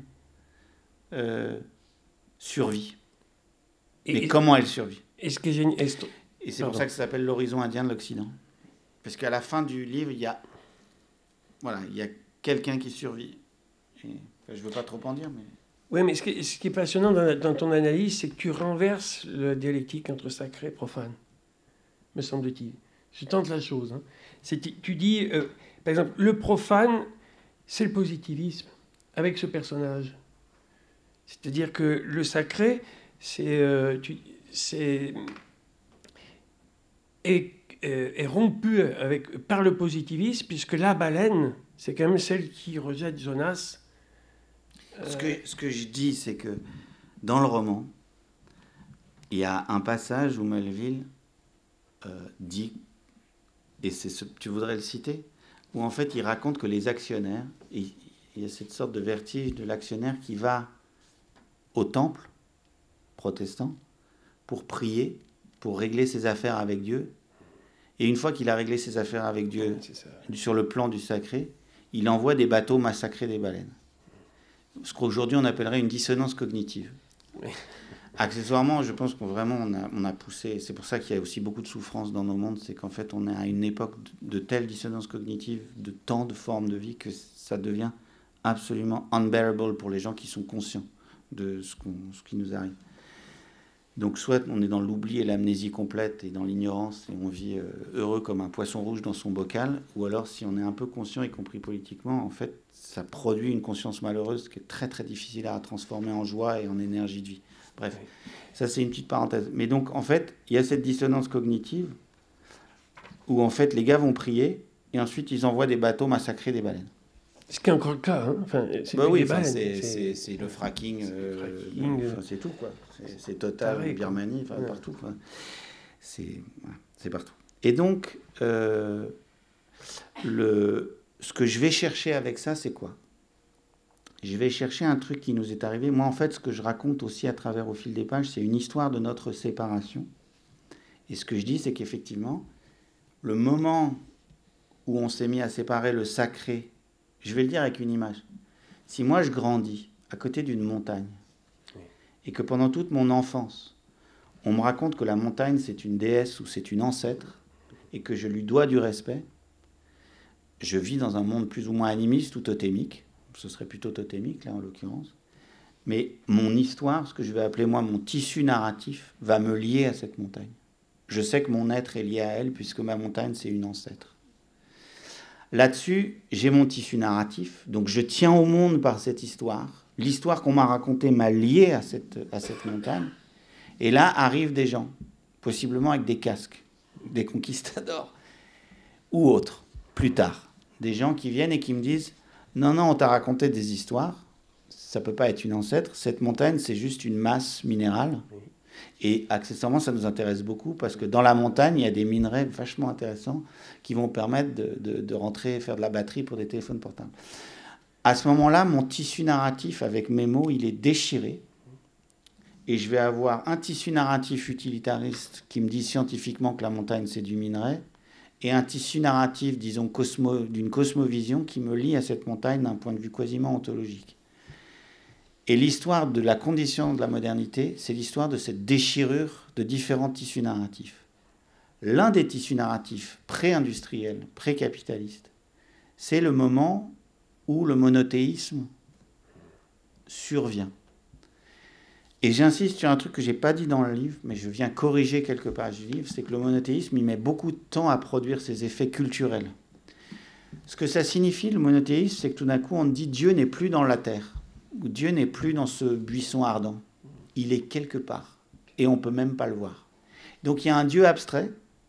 survit. Mais comment elle survit. Et c'est pour ça que ça s'appelle l'horizon indien de l'Occident. Parce qu'à la fin du livre, il y a quelqu'un qui survit. Je ne veux pas trop en dire, mais... Oui, mais ce qui est passionnant dans ton analyse, c'est que tu renverses la dialectique entre sacré et profane, me semble-t-il. Je tente la chose. Hein. Tu dis, par exemple, le profane, c'est le positivisme, avec ce personnage. C'est-à-dire que le sacré, est rompu par le positivisme, puisque la baleine, c'est quand même celle qui rejette Jonas. Ce que je dis, c'est que dans le roman, il y a un passage où Melville dit, et tu voudrais le citer, où en fait il raconte que les actionnaires, il y a cette sorte de vertige de l'actionnaire qui va au temple protestant pour prier, pour régler ses affaires avec Dieu. Et une fois qu'il a réglé ses affaires avec Dieu sur le plan du sacré, il envoie des bateaux massacrer des baleines. Ce qu'aujourd'hui on appellerait une dissonance cognitive. Oui. Accessoirement, je pense qu'on a poussé, c'est pour ça qu'il y a aussi beaucoup de souffrance dans nos mondes, c'est qu'en fait on est à une époque de telle dissonance cognitive, de tant de formes de vie, que ça devient absolument unbearable pour les gens qui sont conscients de ce qui nous arrive. Donc soit on est dans l'oubli et l'amnésie complète et dans l'ignorance et on vit heureux comme un poisson rouge dans son bocal, ou alors si on est un peu conscient, y compris politiquement, en fait ça produit une conscience malheureuse qui est très très difficile à transformer en joie et en énergie de vie. Bref, ça c'est une petite parenthèse. Mais donc en fait il y a cette dissonance cognitive où en fait les gars vont prier et ensuite ils envoient des bateaux massacrer des baleines. Ce qui est encore le cas. Hein. Enfin, c'est le fracking, c'est tout, quoi. C'est Total, en Birmanie, partout. Quoi. C'est partout. Et donc, ce que je vais chercher avec ça, c'est quoi? Je vais chercher un truc qui nous est arrivé. Moi, en fait, ce que je raconte aussi à travers Au fil des pages, c'est une histoire de notre séparation. Et ce que je dis, c'est qu'effectivement, le moment où on s'est mis à séparer le sacré, je vais le dire avec une image. Si moi je grandis à côté d'une montagne et que pendant toute mon enfance, on me raconte que la montagne c'est une déesse ou c'est une ancêtre et que je lui dois du respect, je vis dans un monde plus ou moins animiste ou totémique. Ce serait plutôt totémique là en l'occurrence. Mais mon histoire, ce que je vais appeler moi mon tissu narratif, va me lier à cette montagne. Je sais que mon être est lié à elle puisque ma montagne c'est une ancêtre. Là-dessus, j'ai mon tissu narratif, donc je tiens au monde par cette histoire. L'histoire qu'on m'a racontée m'a lié à cette montagne. Et là arrivent des gens, possiblement avec des casques, des conquistadors, ou autres, plus tard. Des gens qui viennent et qui me disent « Non, on t'a raconté des histoires, ça ne peut pas être une ancêtre, cette montagne, c'est juste une masse minérale. » Et accessoirement, ça nous intéresse beaucoup parce que dans la montagne, il y a des minerais vachement intéressants qui vont permettre de rentrer, faire de la batterie pour des téléphones portables. À ce moment-là, mon tissu narratif avec mes mots, il est déchiré. Et je vais avoir un tissu narratif utilitariste qui me dit scientifiquement que la montagne, c'est du minerai, et un tissu narratif, disons, d'une cosmovision qui me lie à cette montagne d'un point de vue quasiment ontologique. Et l'histoire de la condition de la modernité, c'est l'histoire de cette déchirure de différents tissus narratifs. L'un des tissus narratifs pré-industriels, pré-capitalistes, c'est le moment où le monothéisme survient. Et j'insiste sur un truc que je n'ai pas dit dans le livre, mais je viens corriger quelques pages du livre, c'est que le monothéisme, il met beaucoup de temps à produire ses effets culturels. Ce que ça signifie, le monothéisme, c'est que tout d'un coup, on dit Dieu n'est plus dans la terre. Dieu n'est plus dans ce buisson ardent. Il est quelque part. Et on ne peut même pas le voir. Donc il y a un Dieu abstrait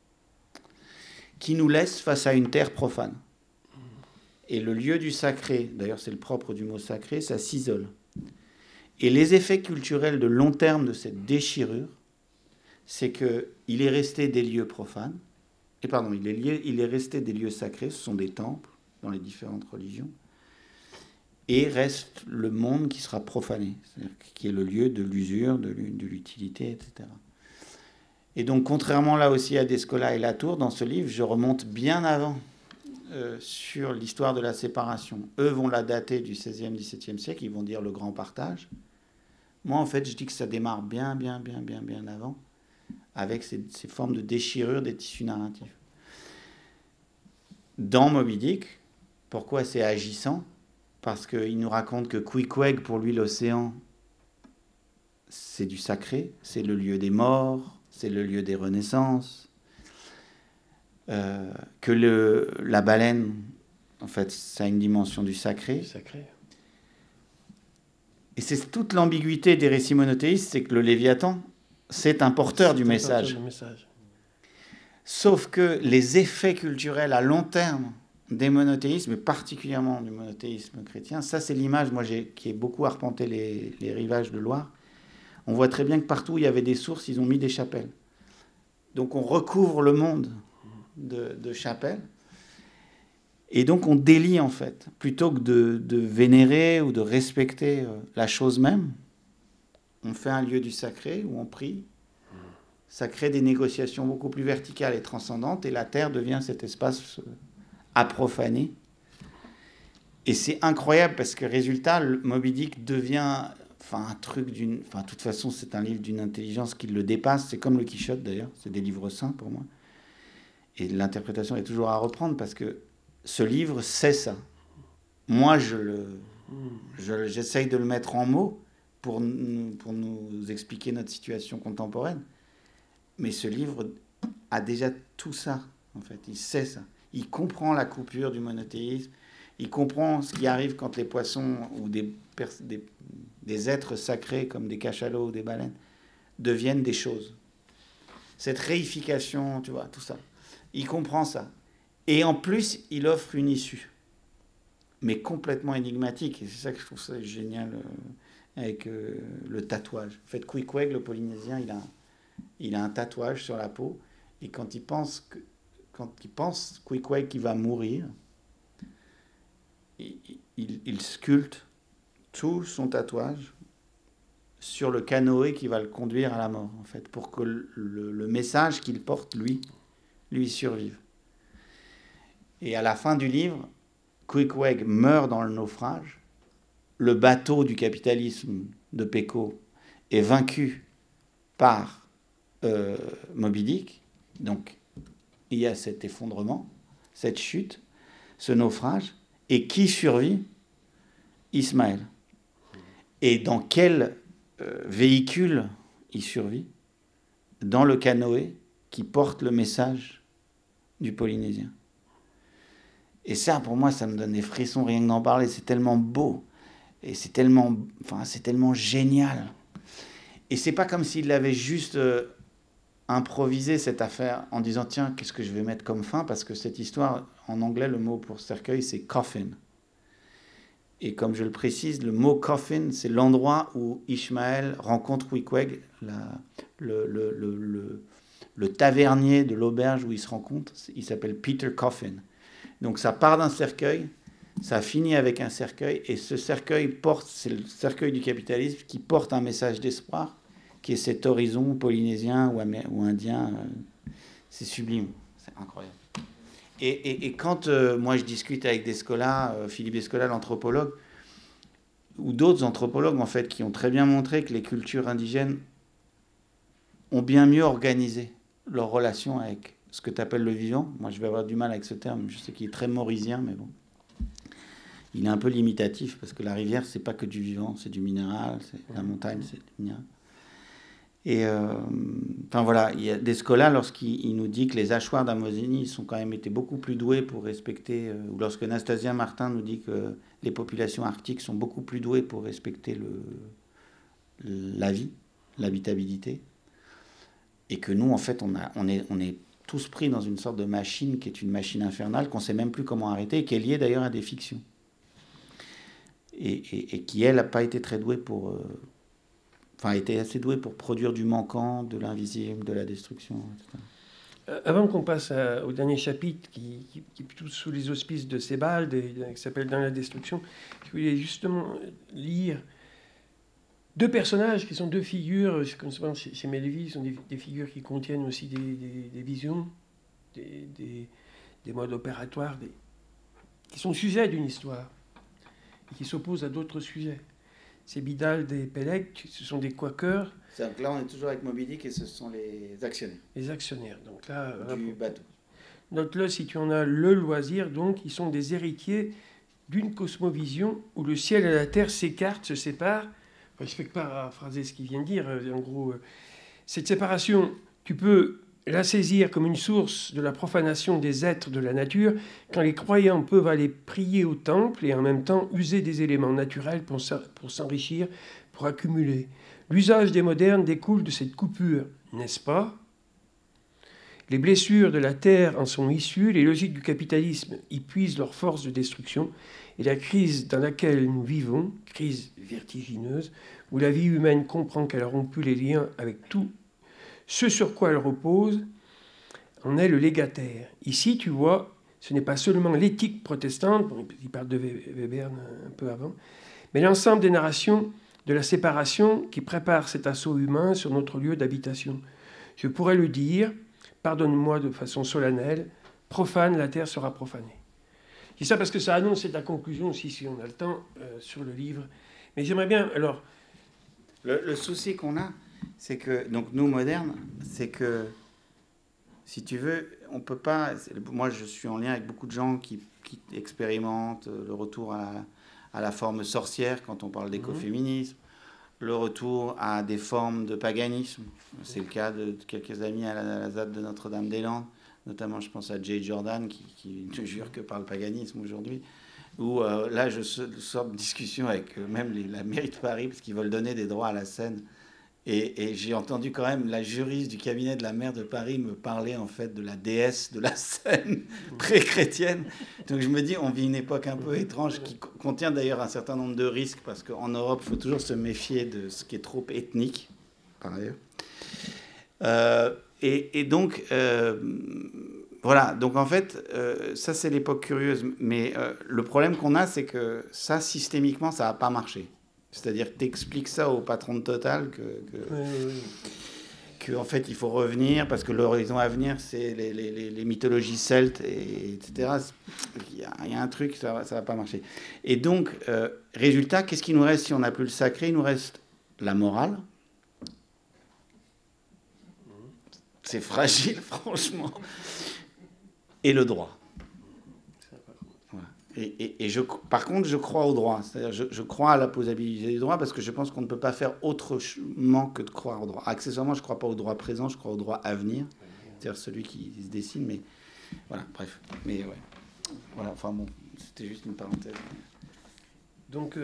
qui nous laisse face à une terre profane. Et le lieu du sacré, d'ailleurs c'est le propre du mot sacré, ça s'isole. Et les effets culturels de long terme de cette déchirure, c'est qu'il est resté des lieux profanes, il est resté des lieux sacrés, ce sont des temples dans les différentes religions, et reste le monde qui sera profané, c'est-à-dire qui est le lieu de l'usure, de l'utilité, etc. Et donc, contrairement là aussi à Descola et Latour, dans ce livre, je remonte bien avant sur l'histoire de la séparation. Eux vont la dater du XVIe, XVIIe siècle, ils vont dire le grand partage. Moi, en fait, je dis que ça démarre bien avant, avec ces formes de déchirure des tissus narratifs. Dans Moby Dick, pourquoi c'est agissant ? Parce qu'il nous raconte que Queequeg, pour lui, l'océan, c'est du sacré, c'est le lieu des morts, c'est le lieu des renaissances. Que la baleine, en fait, ça a une dimension du sacré. Et c'est toute l'ambiguïté des récits monothéistes, c'est que le Léviathan, c'est un porteur du message. Sauf que les effets culturels à long terme des monothéismes, et particulièrement du monothéisme chrétien, ça c'est l'image, moi qui ai beaucoup arpenté les rivages de Loire, On voit très bien que partout où il y avait des sources, ils ont mis des chapelles. Donc on recouvre le monde de chapelles. Et donc on délie en fait. Plutôt que de vénérer ou de respecter la chose même, on fait un lieu du sacré où on prie. Ça crée des négociations beaucoup plus verticales et transcendantes, et la terre devient cet espace à profaner. Et c'est incroyable parce que résultat, Moby Dick devient un truc d'une... Enfin, de toute façon, c'est un livre d'une intelligence qui le dépasse. C'est comme le Quichotte d'ailleurs, c'est des livres saints pour moi. Et l'interprétation est toujours à reprendre parce que ce livre, c'est ça. Moi, j'essaye de le mettre en mots pour nous expliquer notre situation contemporaine. Mais ce livre a déjà tout ça, en fait. Il sait ça. Il comprend la coupure du monothéisme. Il comprend ce qui arrive quand les poissons ou des êtres sacrés, comme des cachalots ou des baleines, deviennent des choses. Cette réification, tu vois, tout ça. Il comprend ça. Et en plus, il offre une issue. Mais complètement énigmatique. Et c'est ça que je trouve ça génial avec le tatouage. En fait, Queequeg, le Polynésien, il a un tatouage sur la peau, et quand il pense Queequeg qu'il va mourir, il sculpte tout son tatouage sur le canoë qui va le conduire à la mort, en fait, pour que le message qu'il porte, lui survive. Et à la fin du livre, Queequeg meurt dans le naufrage, le bateau du capitalisme de Péco est vaincu par Moby Dick, donc il y a cet effondrement, cette chute, ce naufrage, et qui survit? Ismaël. Et dans quel véhicule il survit? Dans le canoë qui porte le message du Polynésien. Et ça, pour moi, ça me donne des frissons rien que d'en parler. C'est tellement beau, et c'est tellement génial. Et c'est pas comme s'il l'avait juste improvisé cette affaire en disant tiens, qu'est-ce que je vais mettre comme fin, parce que cette histoire, en anglais, le mot pour cercueil, c'est coffin. Et comme je le précise, le mot coffin, c'est l'endroit où Ishmael rencontre Queequeg, le tavernier de l'auberge où ils se rencontrent. Il s'appelle Peter Coffin. Donc ça part d'un cercueil, ça finit avec un cercueil, et ce cercueil c'est le cercueil du capitalisme qui porte un message d'espoir, qui est cet horizon polynésien ou indien. C'est sublime, c'est incroyable. Et quand moi je discute avec Descola, Philippe Descola, l'anthropologue, ou d'autres anthropologues en fait, qui ont très bien montré que les cultures indigènes ont bien mieux organisé leur relation avec ce que tu appelles le vivant. Moi je vais avoir du mal avec ce terme, je sais qu'il est très mauricien, mais bon. Il est un peu limitatif, parce que la rivière, c'est pas que du vivant, c'est du minéral, la montagne, c'est du minéral. Et voilà, il y a Descola, lorsqu'il nous dit que les hachoirs d'Amazonie sont quand même été beaucoup plus doués pour respecter, ou lorsque Nastasia Martin nous dit que les populations arctiques sont beaucoup plus douées pour respecter la vie, l'habitabilité, et que nous, en fait, on est tous pris dans une sorte de machine qui est une machine infernale, qu'on ne sait même plus comment arrêter, et qui est liée d'ailleurs à des fictions. Et qui, elle, n'a pas été très douée pour... était assez douée pour produire du manquant, de l'invisible, de la destruction, etc. Avant qu'on passe au dernier chapitre, qui est plutôt sous les auspices de Sebald, qui s'appelle « Dans la destruction », je voulais justement lire deux personnages qui sont deux figures, comme souvent chez Melville, sont des figures qui contiennent aussi des visions, des modes opératoires, qui sont sujets d'une histoire, et qui s'opposent à d'autres sujets. C'est Bidald et Peleg, ce sont des quakers. Donc là, on est toujours avec Moby Dick, et ce sont les actionnaires. Les actionnaires. Donc là, du bateau. Note-le si tu en as le loisir. Donc, ils sont des héritiers d'une cosmovision où le ciel et la terre s'écartent, se séparent. Enfin, je ne fais que paraphraser ce qu'il vient de dire. En gros, cette séparation, tu peux la saisir comme une source de la profanation des êtres de la nature, quand les croyants peuvent aller prier au temple et en même temps user des éléments naturels pour s'enrichir, pour accumuler. L'usage des modernes découle de cette coupure, n'est-ce pas? Les blessures de la terre en sont issues, les logiques du capitalisme y puisent leur force de destruction, et la crise dans laquelle nous vivons, crise vertigineuse, où la vie humaine comprend qu'elle a rompu les liens avec tout ce sur quoi elle repose, en est le légataire. Ici, tu vois, ce n'est pas seulement l'éthique protestante, bon, il parle de Webern un peu avant, mais l'ensemble des narrations de la séparation qui prépare cet assaut humain sur notre lieu d'habitation. Je pourrais le dire, pardonne-moi de façon solennelle, profane, la terre sera profanée. Je dis ça parce que ça annonce la conclusion aussi, si on a le temps, sur le livre. Mais j'aimerais bien, alors... Le souci qu'on a, c'est que, donc nous modernes, c'est que, si tu veux, on peut pas... Moi, je suis en lien avec beaucoup de gens qui expérimentent le retour à la forme sorcière quand on parle d'écoféminisme, le retour à des formes de paganisme. C'est le cas de quelques amis à la ZAD de Notre-Dame-des-Landes, notamment je pense à Jay Jordan qui ne jure que par le paganisme aujourd'hui, où là je sors de discussion avec même la mairie de Paris parce qu'ils veulent donner des droits à la Seine. Et j'ai entendu quand même la juriste du cabinet de la maire de Paris me parler en fait de la déesse de la Seine pré-chrétienne. Donc je me dis, on vit une époque un peu étrange qui contient d'ailleurs un certain nombre de risques parce qu'en Europe, il faut toujours se méfier de ce qui est trop ethnique, par ailleurs. Et donc, voilà. Donc en fait, ça c'est l'époque curieuse. Mais le problème qu'on a, c'est que ça, systémiquement, ça n'a pas marché. C'est-à-dire que tu expliques ça au patron de Total que en fait, il faut revenir parce que l'horizon à venir, c'est les mythologies celtes, etc. Il y a un truc, ça va pas marcher. Et donc, résultat, qu'est-ce qu'il nous reste si on n'a plus le sacré? Il nous reste la morale. C'est fragile, franchement. Et le droit. Et par contre, je crois au droit. C'est-à-dire, je crois à la posabilité du droit parce que je pense qu'on ne peut pas faire autrement que de croire au droit. Accessoirement, je ne crois pas au droit présent, je crois au droit à venir. C'est-à-dire celui qui se dessine, mais voilà, bref. Mais ouais. Voilà, enfin bon, c'était juste une parenthèse. Donc,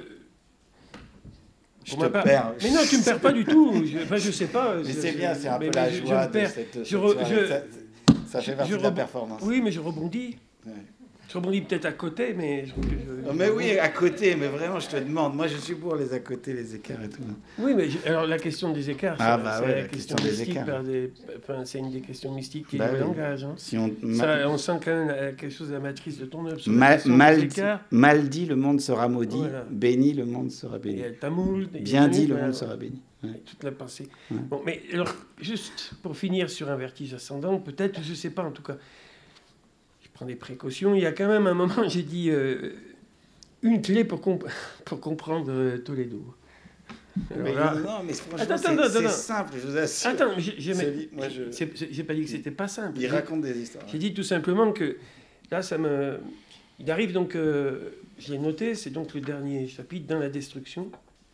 je te perds. Mais non, tu ne me perds pas du tout. Je sais pas. Mais c'est bien, c'est un peu la joie de cette soirée. Ça fait partie de la performance. Oui, mais je rebondis. Ouais. Je rebondis peut-être à côté, mais... Mais oui, à côté, mais vraiment, je te demande. Moi, je suis pour les à côté, les écarts et tout. Oui, mais alors la question des écarts, c'est ouais, la question des écarts. Enfin, c'est une des questions mystiques qui est le langage. Hein. Si on sent quand même quelque chose de la matrice de ton œuvre. Mal dit, le monde sera maudit. Voilà. Béni, le monde sera béni. Bien dit, le monde sera béni. Ouais. Toute la pensée. Ouais. Bon, mais alors, juste pour finir sur un vertige ascendant, peut-être, je ne sais pas, en tout cas... prends des précautions. Il y a quand même un moment, j'ai dit une clé pour comprendre Toledo. Alors là... Non, mais franchement, c'est simple, je vous assure. Attends, j'ai pas dit que c'était pas simple. Il raconte des histoires. J'ai dit tout simplement que là, il arrive donc, je l'ai noté, c'est donc le dernier chapitre, Dans la destruction,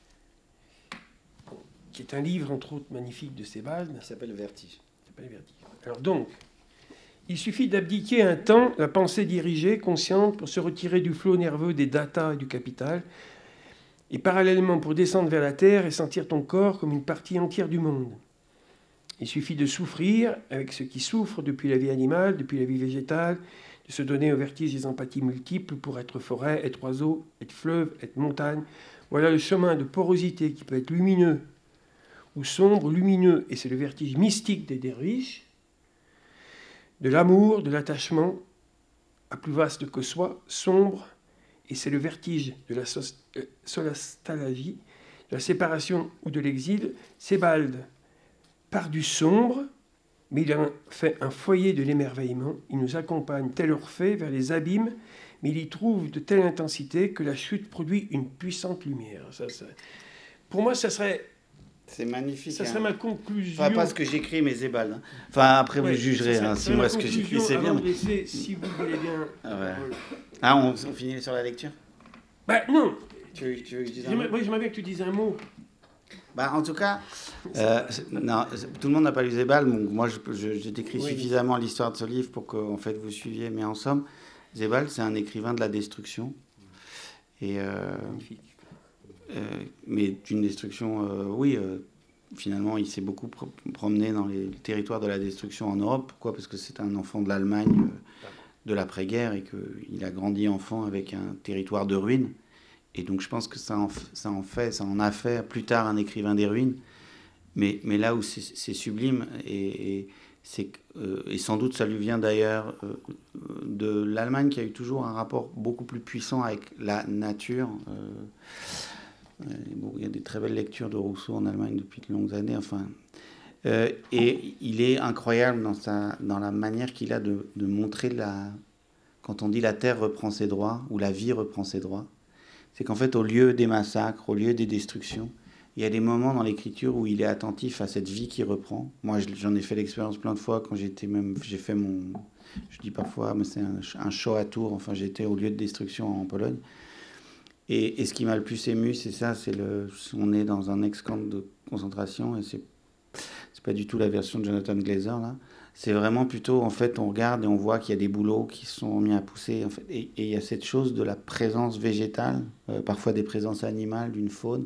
qui est un livre, entre autres, magnifique de Sebald. Il s'appelle Vertige. Alors donc, il suffit d'abdiquer un temps la pensée dirigée, consciente, pour se retirer du flot nerveux des data et du capital, et parallèlement pour descendre vers la terre et sentir ton corps comme une partie entière du monde. Il suffit de souffrir avec ce qui souffre depuis la vie animale, depuis la vie végétale, de se donner au vertige des empathies multiples pour être forêt, être oiseau, être fleuve, être montagne. Voilà le chemin de porosité qui peut être lumineux ou sombre, lumineux, et c'est le vertige mystique des derviches, de l'amour, de l'attachement, à plus vaste que soi, sombre, et c'est le vertige de la solastalagie, de la séparation ou de l'exil. Sebald part du sombre, mais il en fait un foyer de l'émerveillement. Il nous accompagne, tel Orphée, vers les abîmes, mais il y trouve de telle intensité que la chute produit une puissante lumière. Pour moi, ça serait... C'est magnifique. Ça serait ma conclusion. Enfin, pas ce que j'écris, mais Sebald. Hein. Enfin, après, vous jugerez. Si moi, ce que j'écris, c'est bien. Laisser, si vous voulez bien. On finit sur la lecture? Bah, non. Tu veux que je dise un mot? Oui, j'aimerais bien que tu dises un mot. Bah, en tout cas, non, tout le monde n'a pas lu Sebald. Donc moi, je décris suffisamment l'histoire de ce livre pour que en fait, vous suiviez. Mais en somme, Sebald, c'est un écrivain de la destruction. Et, magnifique. Mais d'une destruction, finalement, il s'est beaucoup promené dans les territoires de la destruction en Europe. Pourquoi? Parce que c'est un enfant de l'Allemagne de l'après-guerre et qu'il a grandi enfant avec un territoire de ruines. Et donc je pense que ça en a fait plus tard un écrivain des ruines. Mais là où c'est sublime, et sans doute ça lui vient d'ailleurs de l'Allemagne, qui a eu toujours un rapport beaucoup plus puissant avec la nature. Bon, il y a des très belles lectures de Rousseau en Allemagne depuis de longues années. Enfin, et il est incroyable dans la manière qu'il a de montrer quand on dit la terre reprend ses droits, ou la vie reprend ses droits, c'est qu'en fait, au lieu des massacres, au lieu des destructions, il y a des moments dans l'écriture où il est attentif à cette vie qui reprend. Moi, j'en ai fait l'expérience plein de fois quand j'ai fait je dis parfois, mais c'est un show à Tours. Enfin, j'étais au lieu de destruction en Pologne. Et ce qui m'a le plus ému, c'est ça, on est dans un ex-camp de concentration, et c'est pas du tout la version de Jonathan Glazer, là. C'est vraiment plutôt, en fait, on regarde et on voit qu'il y a des bouleaux qui sont mis à pousser, en fait, et il y a cette chose de la présence végétale, parfois des présences animales, d'une faune,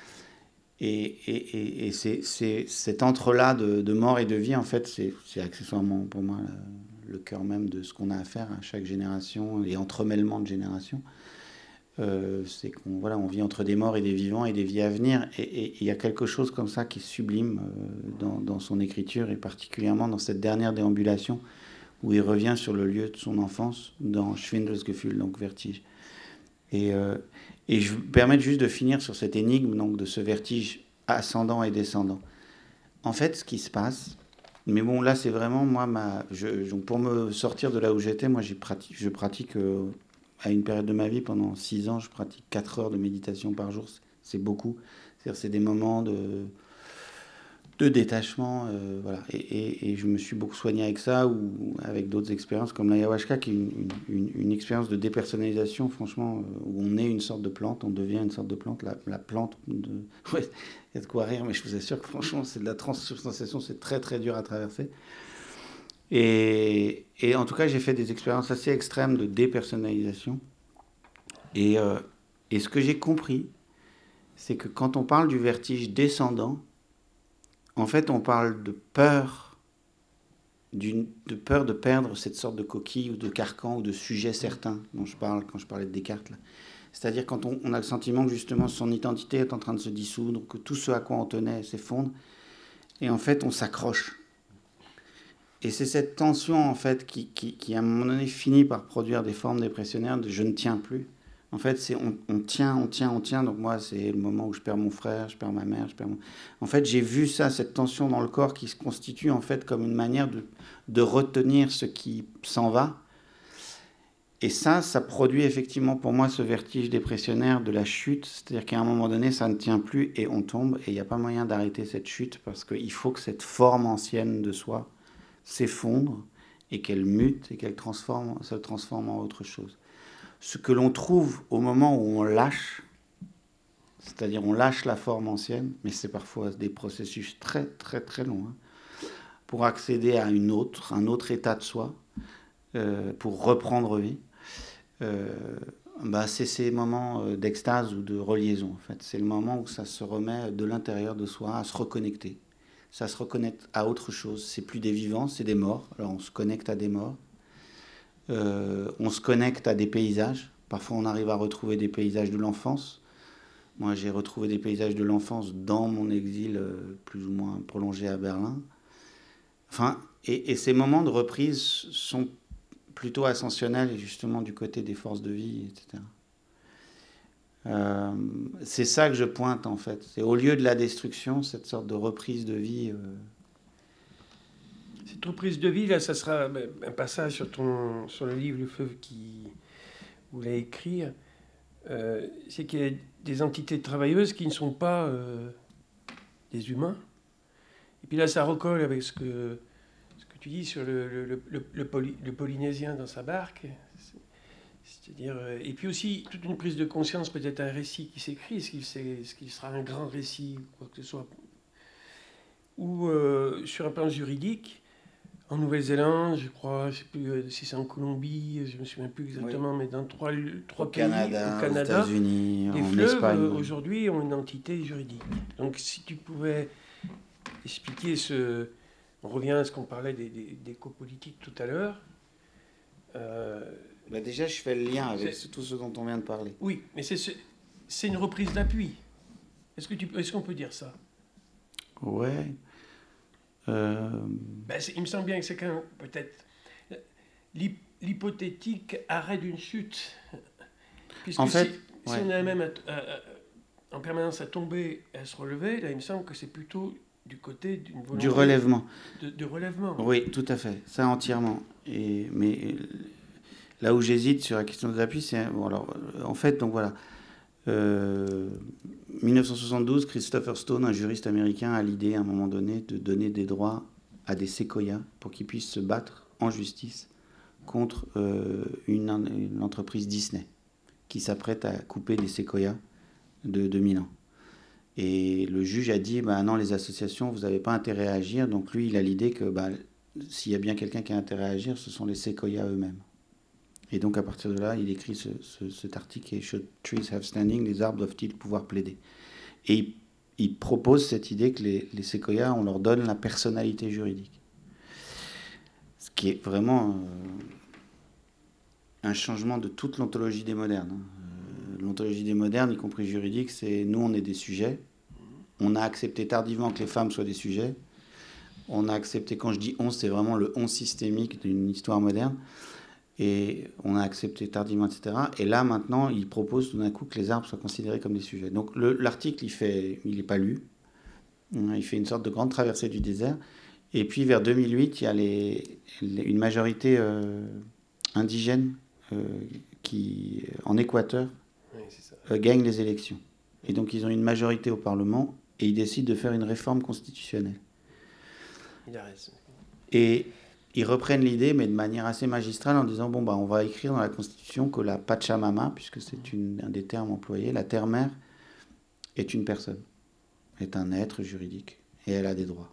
et c'est cet entre-là de mort et de vie, en fait, c'est accessoirement, pour moi, le cœur même de ce qu'on a à faire à chaque génération, et entremêlement de générations. C'est on vit entre des morts et des vivants et des vies à venir, et il y a quelque chose comme ça qui est sublime dans son écriture, et particulièrement dans cette dernière déambulation où il revient sur le lieu de son enfance dans Schwindels Gefühl, donc Vertige. Et je me permets juste de finir sur cette énigme, donc, de ce vertige ascendant et descendant. En fait, ce qui se passe, mais bon, là c'est vraiment moi pour me sortir de là où j'étais, moi je pratique à une période de ma vie, pendant 6 ans, je pratique 4 heures de méditation par jour. C'est beaucoup. C'est-à-dire, c'est des moments de détachement. Voilà. Et je me suis beaucoup soigné avec ça, ou avec d'autres expériences, comme l'ayahuasca, qui est une expérience de dépersonnalisation, franchement, où on est une sorte de plante, on devient une sorte de plante. La plante de... Ouais, il y a de quoi rire, mais je vous assure que franchement, c'est de la transsubstantiation, c'est très très dur à traverser. Et en tout cas, j'ai fait des expériences assez extrêmes de dépersonnalisation. Et ce que j'ai compris, c'est que quand on parle du vertige descendant, en fait, on parle de peur, de perdre cette sorte de coquille ou de carcan ou de sujet certain dont je parle quand je parlais de Descartes, là. C'est-à-dire quand on a le sentiment que justement son identité est en train de se dissoudre, que tout ce à quoi on tenait s'effondre, et en fait, on s'accroche. Et c'est cette tension, en fait, qui à un moment donné finit par produire des formes dépressionnaires de « je ne tiens plus ». En fait, c'est on tient. Donc moi, c'est le moment où je perds mon frère, je perds ma mère, En fait, j'ai vu ça, cette tension dans le corps qui se constitue, en fait, comme une manière de retenir ce qui s'en va. Et ça produit effectivement pour moi ce vertige dépressionnaire de la chute. C'est-à-dire qu'à un moment donné, ça ne tient plus et on tombe. Et il n'y a pas moyen d'arrêter cette chute, parce qu'il faut que cette forme ancienne de soi s'effondre et qu'elle mute et qu'elle se transforme en autre chose. Ce que l'on trouve au moment où on lâche, c'est-à-dire on lâche la forme ancienne, mais c'est parfois des processus très très très longs, pour accéder à un autre état de soi, pour reprendre vie, c'est ces moments d'extase ou de reliaison, en fait. C'est le moment où ça se remet de l'intérieur de soi à se reconnecter. Ça se reconnecte à autre chose. C'est plus des vivants, c'est des morts. Alors on se connecte à des morts. On se connecte à des paysages. Parfois on arrive à retrouver des paysages de l'enfance. Moi j'ai retrouvé des paysages de l'enfance dans mon exil plus ou moins prolongé à Berlin. Enfin, et ces moments de reprise sont plutôt ascensionnels, justement du côté des forces de vie, etc. C'est ça que je pointe, en fait. C'est au lieu de la destruction, cette sorte de reprise de vie. Cette reprise de vie, là, ça sera un passage sur le livre Le Fleuve qui vous l'avez écrit. C'est qu'il y a des entités travailleuses qui ne sont pas des humains. Et puis là, ça recolle avec ce que tu dis sur le Polynésien dans sa barque. C'est-à-dire, et puis aussi toute une prise de conscience, peut-être un récit qui s'écrit, est-ce qu'il sera un grand récit, quoi que ce soit. Ou sur un plan juridique, en Nouvelle-Zélande, je crois, je ne sais plus si c'est en Colombie, je ne me souviens plus exactement, oui. Mais dans trois pays, Canada, au Canada, aux États-Unis, les en fleuves Espagne, aujourd'hui ont une entité juridique. Donc si tu pouvais expliquer ce... On revient à ce qu'on parlait des copolitiques tout à l'heure. Bah déjà, je fais le lien avec tout ce dont on vient de parler. Oui, mais c'est une reprise d'appui. Est-ce qu'on peut dire ça? Ouais. Il me semble bien que c'est quand même peut-être l'hypothétique arrêt d'une chute. Puisque En fait, si on est même en permanence à tomber et à se relever, là, il me semble que c'est plutôt du côté d'une volonté... Du relèvement. De relèvement. Oui, tout à fait. Ça, entièrement. Mais là où j'hésite sur la question des appuis, c'est... Bon, alors, en fait, donc voilà. 1972, Christopher Stone, un juriste américain, a l'idée à un moment donné de donner des droits à des séquoias pour qu'ils puissent se battre en justice contre une entreprise Disney qui s'apprête à couper des séquoias de 2000 ans. Et le juge a dit, non, les associations, vous n'avez pas intérêt à agir. Donc lui, il a l'idée que s'il y a bien quelqu'un qui a intérêt à agir, ce sont les séquoias eux-mêmes. Et donc à partir de là, il écrit cet article qui est « Should trees have standing ?» Les arbres doivent-ils pouvoir plaider? Et il propose cette idée que les séquoias, on leur donne la personnalité juridique. Ce qui est vraiment un changement de toute l'ontologie des modernes. L'ontologie des modernes, y compris juridique, c'est nous, on est des sujets. On a accepté tardivement que les femmes soient des sujets. On a accepté, quand je dis on, c'est vraiment le on systémique d'une histoire moderne. Et on a accepté tardivement, etc. Et là, maintenant, il propose tout d'un coup que les arbres soient considérés comme des sujets. Donc l'article, il n'est pas lu. Il fait une sorte de grande traversée du désert. Et puis, vers 2008, il y a une majorité indigène qui, en Équateur, gagne les élections. Et donc, ils ont une majorité au Parlement et ils décident de faire une réforme constitutionnelle. Il a raison. Et ils reprennent l'idée, mais de manière assez magistrale, en disant, on va écrire dans la Constitution que la Pachamama, puisque c'est un des termes employés, la terre-mère est une personne, est un être juridique, et elle a des droits.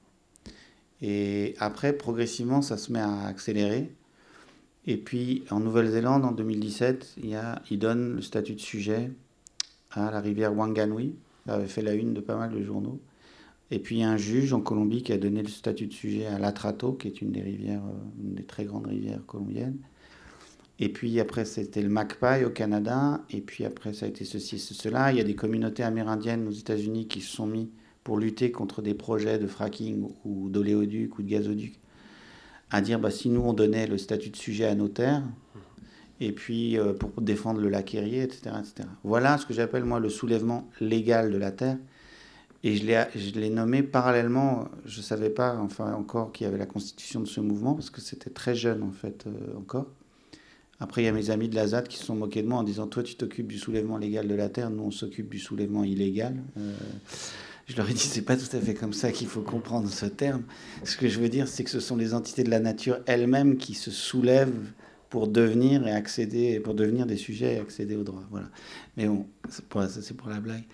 Et après, progressivement, ça se met à accélérer. Et puis, en Nouvelle-Zélande, en 2017, ils donnent le statut de sujet à la rivière Wanganui. Ça avait fait la une de pas mal de journaux. Et puis, il y a un juge en Colombie qui a donné le statut de sujet à l'Atrato, qui est une des très grandes rivières colombiennes. Et puis, après, c'était le Magpie au Canada. Et puis, après, ça a été ceci et cela. Il y a des communautés amérindiennes aux États-Unis qui se sont mis pour lutter contre des projets de fracking ou d'oléoduc ou de gazoduc, à dire si nous on donnait le statut de sujet à nos terres, et puis pour défendre le lac Erie, etc., etc. Voilà ce que j'appelle moi le soulèvement légal de la terre. Et je l'ai nommé parallèlement, je ne savais pas encore qu'il y avait la constitution de ce mouvement, parce que c'était très jeune en fait encore. Après, il y a mes amis de la ZAD qui se sont moqués de moi en disant « Toi, tu t'occupes du soulèvement légal de la terre, nous, on s'occupe du soulèvement illégal. » Je leur ai dit, c'est pas tout à fait comme ça qu'il faut comprendre ce terme. Ce que je veux dire, c'est que ce sont les entités de la nature elles-mêmes qui se soulèvent pour devenir et accéder, pour devenir des sujets et accéder aux droits. Voilà. Mais bon, c'est pour la blague.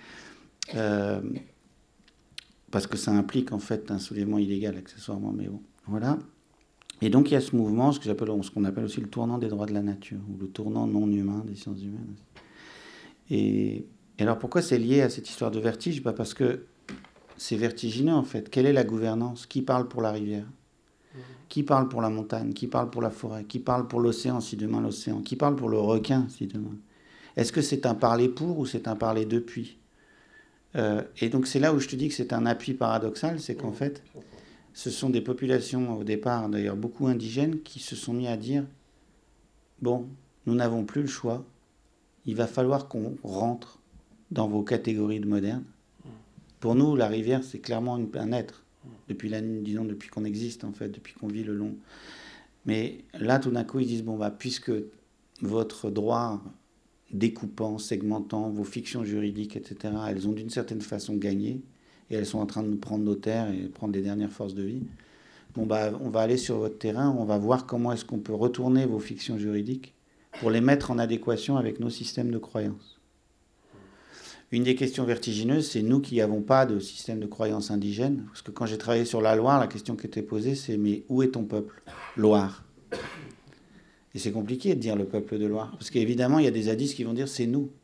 Parce que ça implique en fait un soulèvement illégal accessoirement. Mais bon, voilà. Et donc il y a ce mouvement, ce qu'on appelle aussi le tournant des droits de la nature, ou le tournant non humain des sciences humaines. Et alors pourquoi c'est lié à cette histoire de vertige? Parce que c'est vertigineux en fait. Quelle est la gouvernance? Qui parle pour la rivière? Qui parle pour la montagne? Qui parle pour la forêt? Qui parle pour l'océan si demain l'océan? Qui parle pour le requin si demain? Est-ce que c'est un parler pour ou c'est un parler depuis? Et donc c'est là où je te dis que c'est un appui paradoxal, c'est qu'en fait, ce sont des populations au départ, d'ailleurs beaucoup indigènes, qui se sont mis à dire bon, nous n'avons plus le choix, il va falloir qu'on rentre dans vos catégories de modernes. Pour nous, la rivière, c'est clairement un être. Depuis qu'on existe, en fait, depuis qu'on vit le long. Mais là, tout d'un coup, ils disent, puisque votre droit découpant, segmentant, vos fictions juridiques, etc., elles ont d'une certaine façon gagné, et elles sont en train de nous prendre nos terres et prendre les dernières forces de vie, on va aller sur votre terrain, on va voir comment est-ce qu'on peut retourner vos fictions juridiques pour les mettre en adéquation avec nos systèmes de croyances. Une des questions vertigineuses, c'est nous qui n'avons pas de système de croyance indigène. Parce que quand j'ai travaillé sur la Loire, la question qui était posée, c'est « mais où est ton peuple, Loire ?» Et c'est compliqué de dire le peuple de Loire. Parce qu'évidemment, il y a des hadiths qui vont dire « c'est nous ».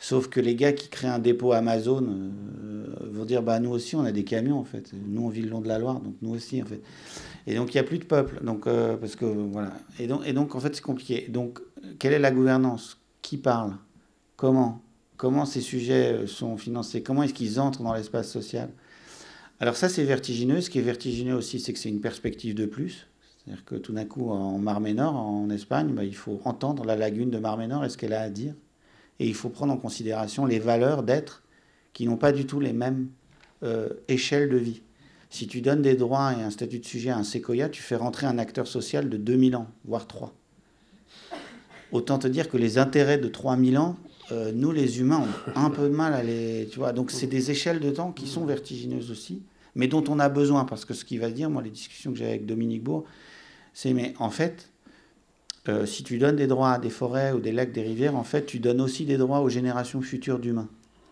Sauf que les gars qui créent un dépôt Amazon vont dire bah nous aussi on a des camions en fait. Nous on vit le long de la Loire, donc nous aussi en fait. Et donc il n'y a plus de peuple, donc parce que voilà. Et donc en fait c'est compliqué. Donc quelle est la gouvernance? Qui parle? Comment ces sujets sont financés? Comment est-ce qu'ils entrent dans l'espace social? Alors ça c'est vertigineux. Ce qui est vertigineux aussi, c'est que c'est une perspective de plus. C'est-à-dire que tout d'un coup en Mar Menor, en Espagne, bah, il faut entendre la lagune de Mar Menor et ce qu'elle a à dire. Et il faut prendre en considération les valeurs d'être qui n'ont pas du tout les mêmes échelles de vie. Si tu donnes des droits et un statut de sujet à un séquoia, tu fais rentrer un acteur social de 2000 ans, voire 3. Autant te dire que les intérêts de 3000 ans, nous les humains, on a un peu de mal à les... Tu vois, donc c'est des échelles de temps qui sont vertigineuses aussi, mais dont on a besoin. Parce que ce qu'il va dire, moi, les discussions que j'ai avec Dominique Bourg, c'est mais en fait... si tu donnes des droits à des forêts ou des lacs, des rivières, en fait, tu donnes aussi des droits aux générations futures d'humains.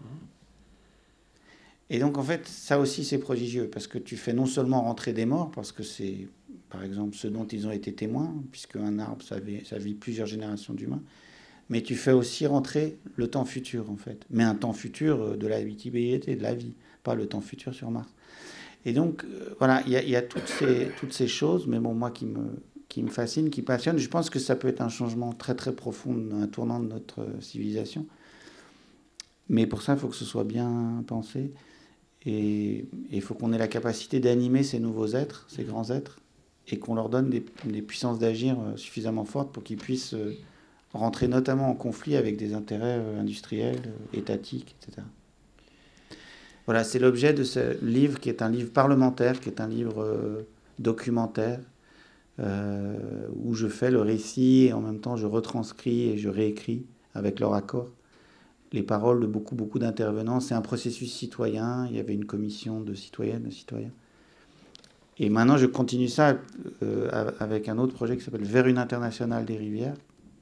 Et donc, en fait, ça aussi, c'est prodigieux, parce que tu fais non seulement rentrer des morts, parce que c'est, par exemple, ce dont ils ont été témoins, puisque un arbre, ça vit plusieurs générations d'humains, mais tu fais aussi rentrer le temps futur, en fait. Mais un temps futur de la habitabilité, de la vie, pas le temps futur sur Mars. Et donc, voilà, il y a toutes ces choses, mais bon, moi qui me fascine, qui passionne. Je pense que ça peut être un changement très très profond, un tournant de notre civilisation. Mais pour ça, il faut que ce soit bien pensé. Et il faut qu'on ait la capacité d'animer ces nouveaux êtres, ces grands êtres, et qu'on leur donne des puissances d'agir suffisamment fortes pour qu'ils puissent rentrer notamment en conflit avec des intérêts industriels, étatiques, etc. Voilà, c'est l'objet de ce livre qui est un livre parlementaire, qui est un livre documentaire, où je fais le récit et en même temps je retranscris et je réécris avec leur accord les paroles de beaucoup d'intervenants. C'est un processus citoyen, il y avait une commission de citoyennes, de citoyens. Et maintenant je continue ça avec un autre projet qui s'appelle Vers une internationale des rivières.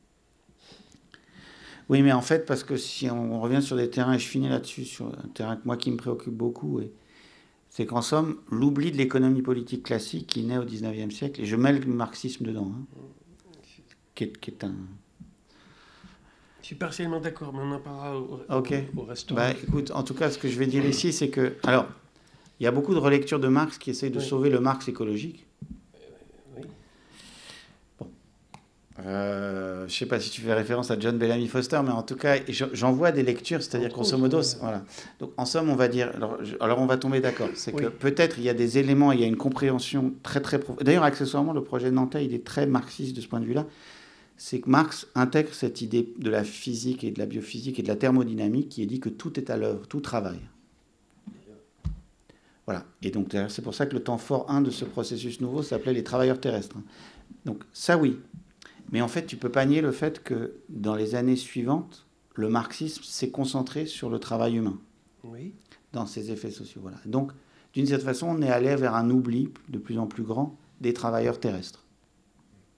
Oui, mais en fait, parce que si on revient sur des terrains, et je finis là-dessus, sur un terrain que moi qui me préoccupe beaucoup, c'est qu'en somme, l'oubli de l'économie politique classique qui naît au XIXe siècle, et je mets le marxisme dedans, qui est un... Je suis partiellement d'accord, mais on en parlera au restaurant. Bah, écoute, en tout cas, ce que je vais dire ici, c'est que... Alors, il y a beaucoup de relectures de Marx qui essayent de sauver le Marx écologique. Oui. Bon. Je ne sais pas si tu fais référence à John Bellamy Foster, mais en tout cas, j'en vois des lectures, c'est-à-dire grosso modo, voilà. Donc, en somme, on va dire... Alors on va tomber d'accord. C'est que peut-être il y a des éléments, il y a une compréhension très très profonde. D'ailleurs, accessoirement, le projet de Nantais, il est très marxiste de ce point de vue-là. C'est que Marx intègre cette idée de la physique et de la biophysique et de la thermodynamique qui est dit que tout est à l'œuvre, tout travaille. Voilà. Et donc, c'est pour ça que le temps fort 1 de ce processus nouveau s'appelait les travailleurs terrestres. Donc, ça, oui. Mais en fait, tu ne peux pas nier le fait que dans les années suivantes, le marxisme s'est concentré sur le travail humain. Oui. Dans ses effets sociaux. Voilà. Donc, d'une certaine façon, on est allé vers un oubli de plus en plus grand des travailleurs terrestres. D'accord ?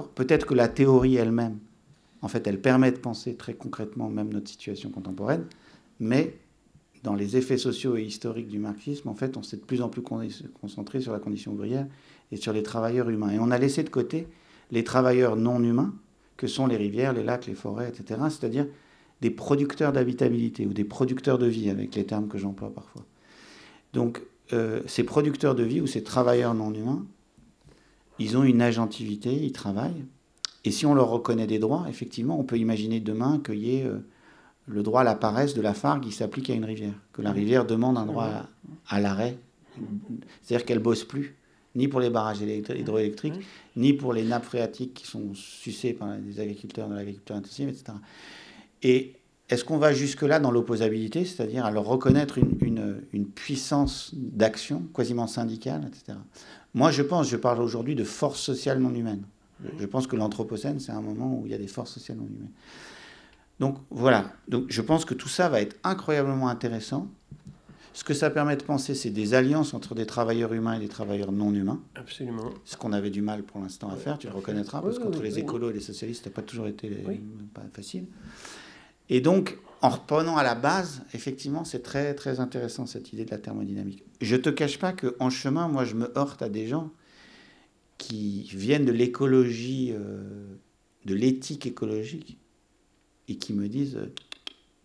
Peut-être que la théorie elle-même, en fait, elle permet de penser très concrètement même notre situation contemporaine, mais dans les effets sociaux et historiques du marxisme, en fait, on s'est de plus en plus concentré sur la condition ouvrière et sur les travailleurs humains. Et on a laissé de côté les travailleurs non humains, que sont les rivières, les lacs, les forêts, etc., c'est-à-dire des producteurs d'habitabilité ou des producteurs de vie, avec les termes que j'emploie parfois. Donc, ces producteurs de vie ou ces travailleurs non humains, ils ont une agentivité, ils travaillent. Et si on leur reconnaît des droits, effectivement, on peut imaginer demain qu'il y ait le droit à la paresse de la Fargue qui s'applique à une rivière. Que la rivière demande un droit à l'arrêt. C'est-à-dire qu'elle ne bosse plus, ni pour les barrages hydroélectriques, ni pour les nappes phréatiques qui sont sucées par les agriculteurs de l'agriculture intensive, etc. Et est-ce qu'on va jusque-là dans l'opposabilité, c'est-à-dire à leur reconnaître une puissance d'action quasiment syndicale, etc. Moi, je parle aujourd'hui de forces sociales non humaines. Je pense que l'Anthropocène, c'est un moment où il y a des forces sociales non humaines. Donc, voilà. Donc, je pense que tout ça va être incroyablement intéressant. Ce que ça permet de penser, c'est des alliances entre des travailleurs humains et des travailleurs non humains. Absolument. Ce qu'on avait du mal pour l'instant à faire, tu le reconnaîtras, parce qu'entre les écolos et les socialistes, ça n'a pas toujours été pas facile. Et donc, en reprenant à la base, effectivement, c'est très, très intéressant, cette idée de la thermodynamique. Je ne te cache pas qu'en chemin, moi, je me heurte à des gens qui viennent de l'écologie, de l'éthique écologique, et qui me disent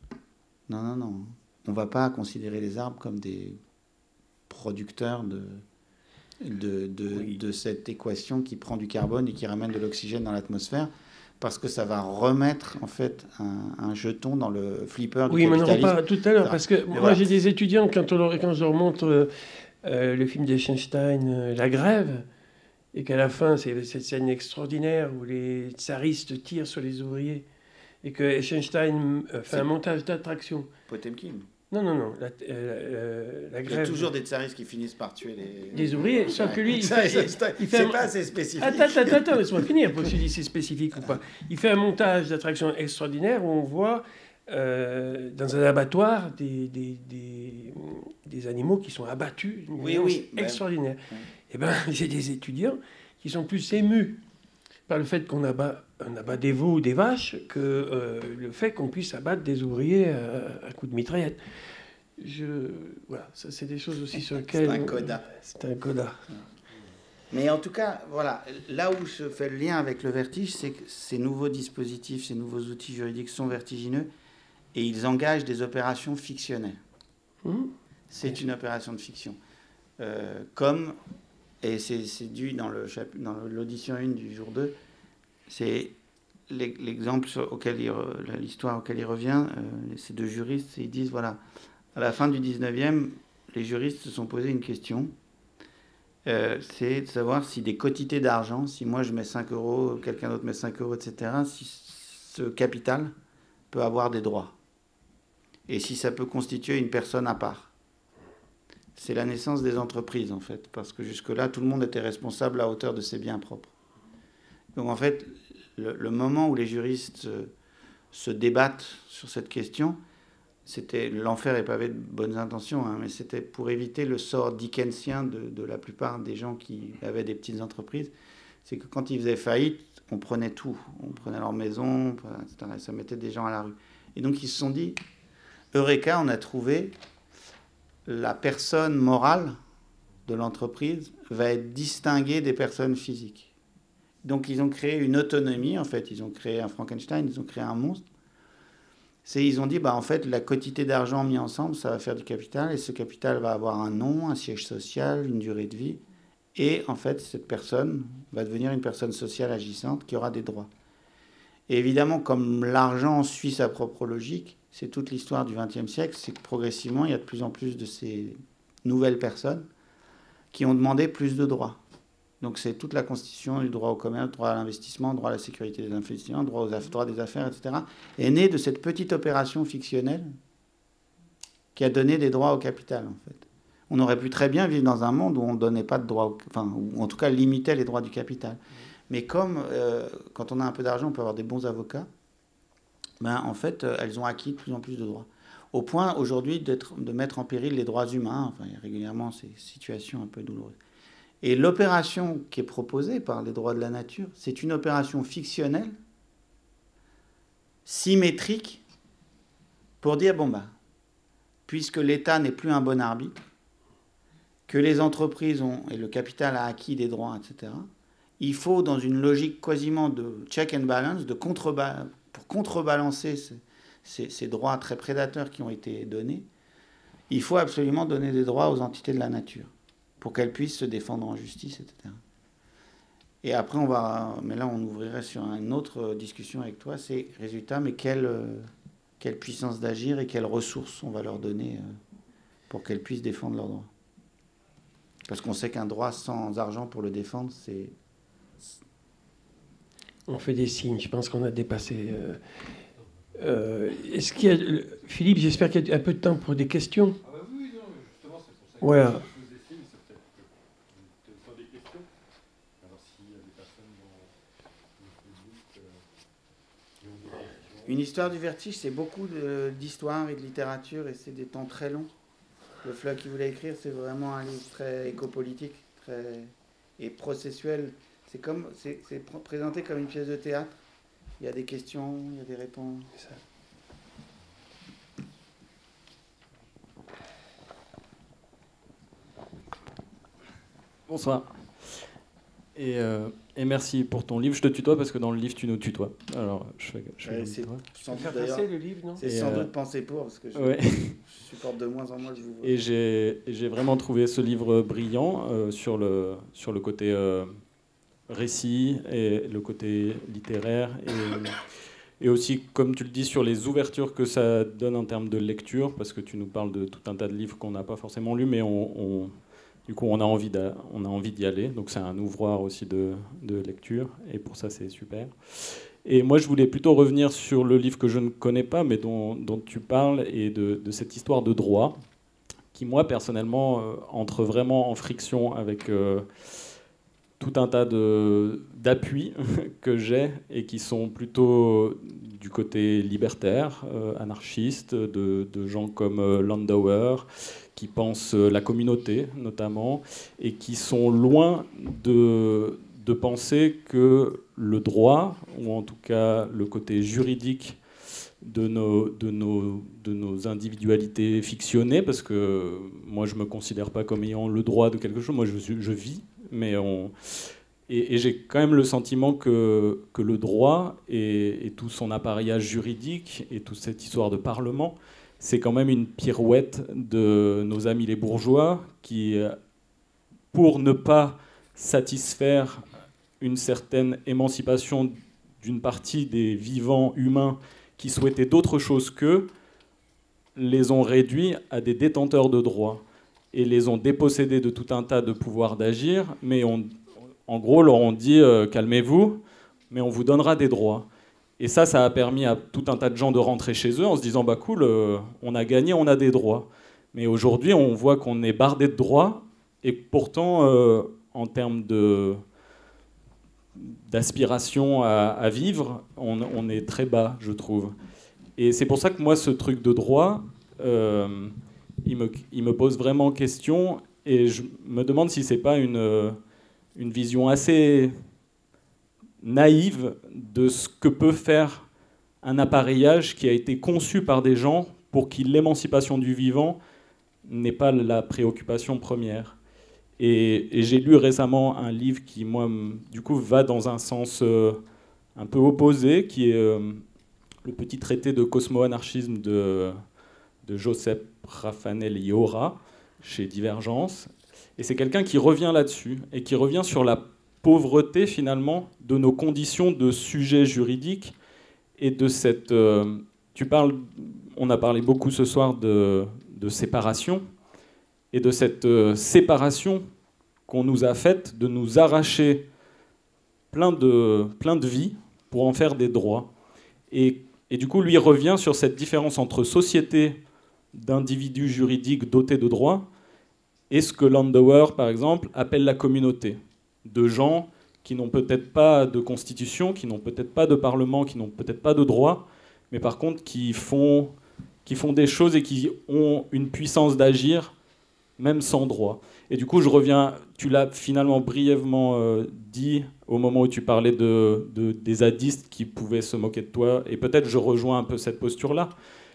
Non, non, non. On ne va pas considérer les arbres comme des producteurs de cette équation qui prend du carbone et qui ramène de l'oxygène dans l'atmosphère, parce que ça va remettre en fait un jeton dans le flipper du capitalisme. Oui, mais on en parle tout à l'heure, parce que moi voilà. j'ai des étudiants, quand je leur montre le film d'Eisenstein, La Grève, et qu'à la fin, c'est cette scène extraordinaire où les tsaristes tirent sur les ouvriers, et que Eisenstein fait un montage d'attraction. Potemkin. Non, la Il y Grève. a toujours des tsaristes qui finissent par tuer les ouvriers, sauf que lui, c'est pas assez spécifique. Attends, laisse-moi finir pour que tu dis si c'est spécifique ou pas. Il fait un montage d'attraction extraordinaire où on voit dans un abattoir des animaux qui sont abattus. Extraordinaire. Et ben, j'ai des étudiants qui sont plus émus par le fait qu'on abat des veaux ou des vaches que le fait qu'on puisse abattre des ouvriers à coups de mitraillette. Voilà, ça c'est des choses aussi sur lesquelles... C'est un coda. Mais en tout cas, voilà, là où se fait le lien avec le vertige, c'est que ces nouveaux dispositifs, ces nouveaux outils juridiques sont vertigineux et ils engagent des opérations fictionnelles. C'est une opération de fiction. Et c'est dû dans l'audition 1 du jour 2, c'est l'exemple l'histoire auquel il revient, ces deux juristes, ils disent, voilà, à la fin du 19e, les juristes se sont posé une question, c'est de savoir si des quotités d'argent, si moi je mets 5 euros, quelqu'un d'autre met 5 euros, etc., si ce capital peut avoir des droits. Et si ça peut constituer une personne à part. C'est la naissance des entreprises, en fait, parce que jusque-là, tout le monde était responsable à hauteur de ses biens propres. Donc, en fait, le moment où les juristes se débattent sur cette question, c'était l'enfer est pavé de bonnes intentions, hein, mais c'était pour éviter le sort dickensien de la plupart des gens qui avaient des petites entreprises. C'est que quand ils faisaient faillite, on prenait tout. On prenait leur maison, etc. Et ça mettait des gens à la rue. Et donc, ils se sont dit, Eureka, on a trouvé... la personne morale de l'entreprise va être distinguée des personnes physiques. Donc, ils ont créé une autonomie, en fait. Ils ont créé un Frankenstein, ils ont créé un monstre. Ils ont dit, en fait, la quantité d'argent mis ensemble, ça va faire du capital, et ce capital va avoir un nom, un siège social, une durée de vie. Et, en fait, cette personne va devenir une personne sociale agissante qui aura des droits. Et évidemment, comme l'argent suit sa propre logique, c'est toute l'histoire du XXe siècle, c'est que progressivement, il y a de plus en plus de ces nouvelles personnes qui ont demandé plus de droits. Donc c'est toute la constitution du droit au commerce, droit à l'investissement, droit à la sécurité des investissements, droit des affaires, etc., est née de cette petite opération fictionnelle qui a donné des droits au capital, en fait. On aurait pu très bien vivre dans un monde où on ne donnait pas de droits, ou en tout cas limitait les droits du capital. Mais comme quand on a un peu d'argent, on peut avoir des bons avocats, en fait, elles ont acquis de plus en plus de droits. Au point, aujourd'hui, de mettre en péril les droits humains. Enfin, il y a régulièrement ces situations un peu douloureuses. Et l'opération qui est proposée par les droits de la nature, c'est une opération fictionnelle, symétrique, pour dire, puisque l'État n'est plus un bon arbitre, que les entreprises et le capital a acquis des droits, etc., il faut, dans une logique quasiment de check and balance, pour contrebalancer ces droits très prédateurs qui ont été donnés, il faut absolument donner des droits aux entités de la nature pour qu'elles puissent se défendre en justice, etc. Et après, mais là, on ouvrirait sur une autre discussion avec toi, c'est, résultat, mais quelle puissance d'agir et quelles ressources on va leur donner pour qu'elles puissent défendre leurs droits. Parce qu'on sait qu'un droit sans argent pour le défendre, c'est... On fait des signes, je pense qu'on a dépassé... est-ce qu'il y a... Philippe, j'espère qu'il y a un peu de temps pour des questions. Ah bah oui, non, justement, c'est pour ça que voilà. je faisais signe, c'est peut-être pas des questions. Alors s'il y a des personnes dans le Facebook qui ont des questions... Une histoire du vertige, c'est beaucoup d'histoire et de littérature, et c'est des temps très longs. Le Fleuve qui voulait écrire, c'est vraiment un livre très écopolitique, et processuel. C'est présenté comme une pièce de théâtre. Il y a des questions, il y a des réponses. Bonsoir. Et merci pour ton livre. Je te tutoie parce que dans le livre, tu nous tutoies. Alors, C'est sans doute, Faire passer le livre, non? c'est sans doute pensé pour, parce que Ouais. je supporte de moins en moins que je vous vois. Et j'ai vraiment trouvé ce livre brillant sur le côté récit et le côté littéraire. Et aussi, comme tu le dis, sur les ouvertures que ça donne en termes de lecture, parce que tu nous parles de tout un tas de livres qu'on n'a pas forcément lus, mais du coup, on a envie d'y aller. Donc, c'est un ouvroir aussi de lecture. Et pour ça, c'est super. Et moi, je voulais plutôt revenir sur le livre que je ne connais pas, mais dont tu parles, et de cette histoire de droit, qui, moi, personnellement, entre vraiment en friction avec tout un tas d'appuis que j'ai, et qui sont plutôt du côté libertaire, anarchiste, de gens comme Landauer, qui pensent la communauté notamment, et qui sont loin de penser que le droit, ou en tout cas le côté juridique de nos individualités fictionnées, parce que moi je ne me considère pas comme ayant le droit de quelque chose, moi je vis, mais et j'ai quand même le sentiment que le droit et tout son appareillage juridique et toute cette histoire de parlement, c'est quand même une pirouette de nos amis les bourgeois qui, pour ne pas satisfaire une certaine émancipation d'une partie des vivants humains qui souhaitaient d'autre chose qu'eux, les ont réduits à des détenteurs de droits et les ont dépossédés de tout un tas de pouvoirs d'agir, mais en gros leur ont dit calmez-vous, mais on vous donnera des droits. Et ça a permis à tout un tas de gens de rentrer chez eux en se disant bah cool, on a gagné, on a des droits. Mais aujourd'hui, on voit qu'on est bardé de droits, et pourtant, en termes d'aspiration à vivre, on est très bas, je trouve. Et c'est pour ça que moi, ce truc de droit, il me pose vraiment question, et je me demande si c'est pas une vision assez naïve de ce que peut faire un appareillage qui a été conçu par des gens pour qui l'émancipation du vivant n'est pas la préoccupation première. Et j'ai lu récemment un livre qui, moi, du coup, va dans un sens un peu opposé, qui est le petit traité de cosmo-anarchisme de Josep Rafanel Llora, chez Divergence. Et c'est quelqu'un qui revient là-dessus, et qui revient sur la pauvreté, finalement, de nos conditions de sujets juridiques, et de cette... on a parlé beaucoup ce soir de séparation, et de cette séparation qu'on nous a faite, de nous arracher plein de vies pour en faire des droits. Et du coup, lui revient sur cette différence entre société d'individus juridiques dotés de droits et ce que Landauer, par exemple, appelle la communauté, de gens qui n'ont peut-être pas de constitution, qui n'ont peut-être pas de parlement, qui n'ont peut-être pas de droits, mais par contre qui font des choses et qui ont une puissance d'agir même sans droit. Et du coup, je reviens, tu l'as finalement brièvement dit au moment où tu parlais des zadistes qui pouvaient se moquer de toi, et peut-être je rejoins un peu cette posture-là.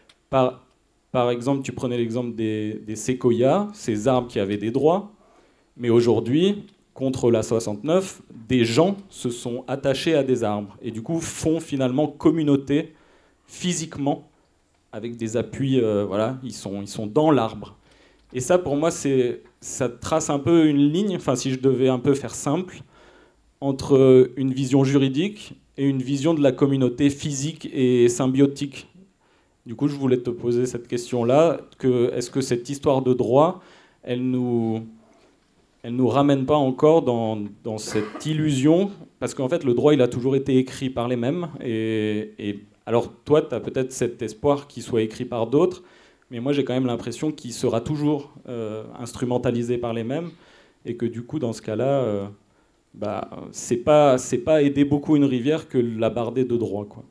Par exemple, tu prenais l'exemple des séquoias, ces arbres qui avaient des droits, mais aujourd'hui, contre la 69, des gens se sont attachés à des arbres, et du coup font finalement communauté physiquement, avec des appuis, voilà, ils sont dans l'arbre. Et ça, pour moi, ça trace un peu une ligne, enfin, si je devais un peu faire simple, entre une vision juridique et une vision de la communauté physique et symbiotique. Du coup, je voulais te poser cette question-là, est-ce que cette histoire de droit, elle nous ramène pas encore dans cette illusion, parce qu'en fait, le droit, il a toujours été écrit par les mêmes, et alors toi, tu as peut-être cet espoir qu'il soit écrit par d'autres, mais moi, j'ai quand même l'impression qu'il sera toujours instrumentalisé par les mêmes, et que du coup, dans ce cas-là, c'est pas aider beaucoup une rivière que la barder de droit, quoi.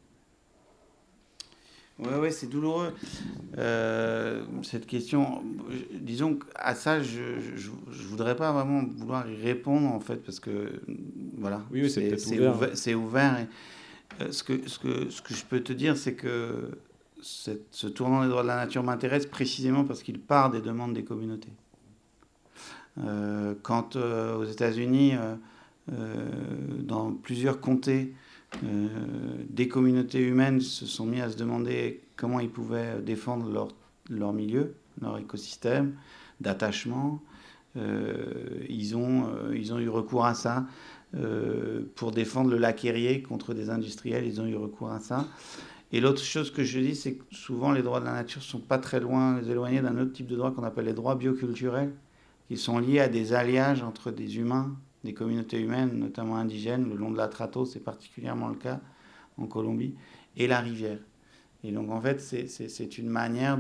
Ouais, c'est douloureux. Cette question, disons qu'à ça, je voudrais pas vraiment vouloir y répondre, en fait, parce que, voilà, oui, c'est ouvert. Et, ce que je peux te dire, c'est que ce tournant des droits de la nature m'intéresse précisément parce qu'il part des demandes des communautés. Quand aux États-Unis, dans plusieurs comtés, des communautés humaines se sont mis à se demander comment ils pouvaient défendre leur milieu, leur écosystème d'attachement. Ils ont eu recours à ça. Pour défendre le lac Erie contre des industriels, ils ont eu recours à ça. Et l'autre chose que je dis, c'est que souvent les droits de la nature ne sont pas très loin éloignés d'un autre type de droit qu'on appelle les droits bioculturels, qui sont liés à des alliages entre des humains, des communautés humaines, notamment indigènes, le long de l'Atrato, c'est particulièrement le cas en Colombie, et la rivière. Et donc en fait, c'est une manière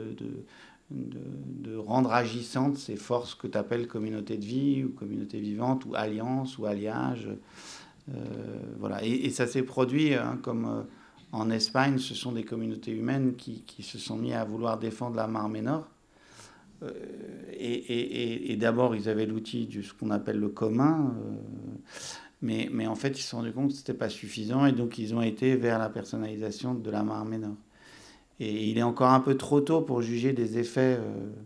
de rendre agissantes ces forces que tu appelles communauté de vie, ou communauté vivante, ou alliance, ou alliage. Voilà. Et ça s'est produit, comme en Espagne, ce sont des communautés humaines qui se sont mis à vouloir défendre la Mar Menor. Et d'abord, ils avaient l'outil de ce qu'on appelle le commun, mais en fait, ils se sont rendus compte que ce n'était pas suffisant, et donc ils ont été vers la personnalisation de la Mar Menor. Et il est encore un peu trop tôt pour juger des effets,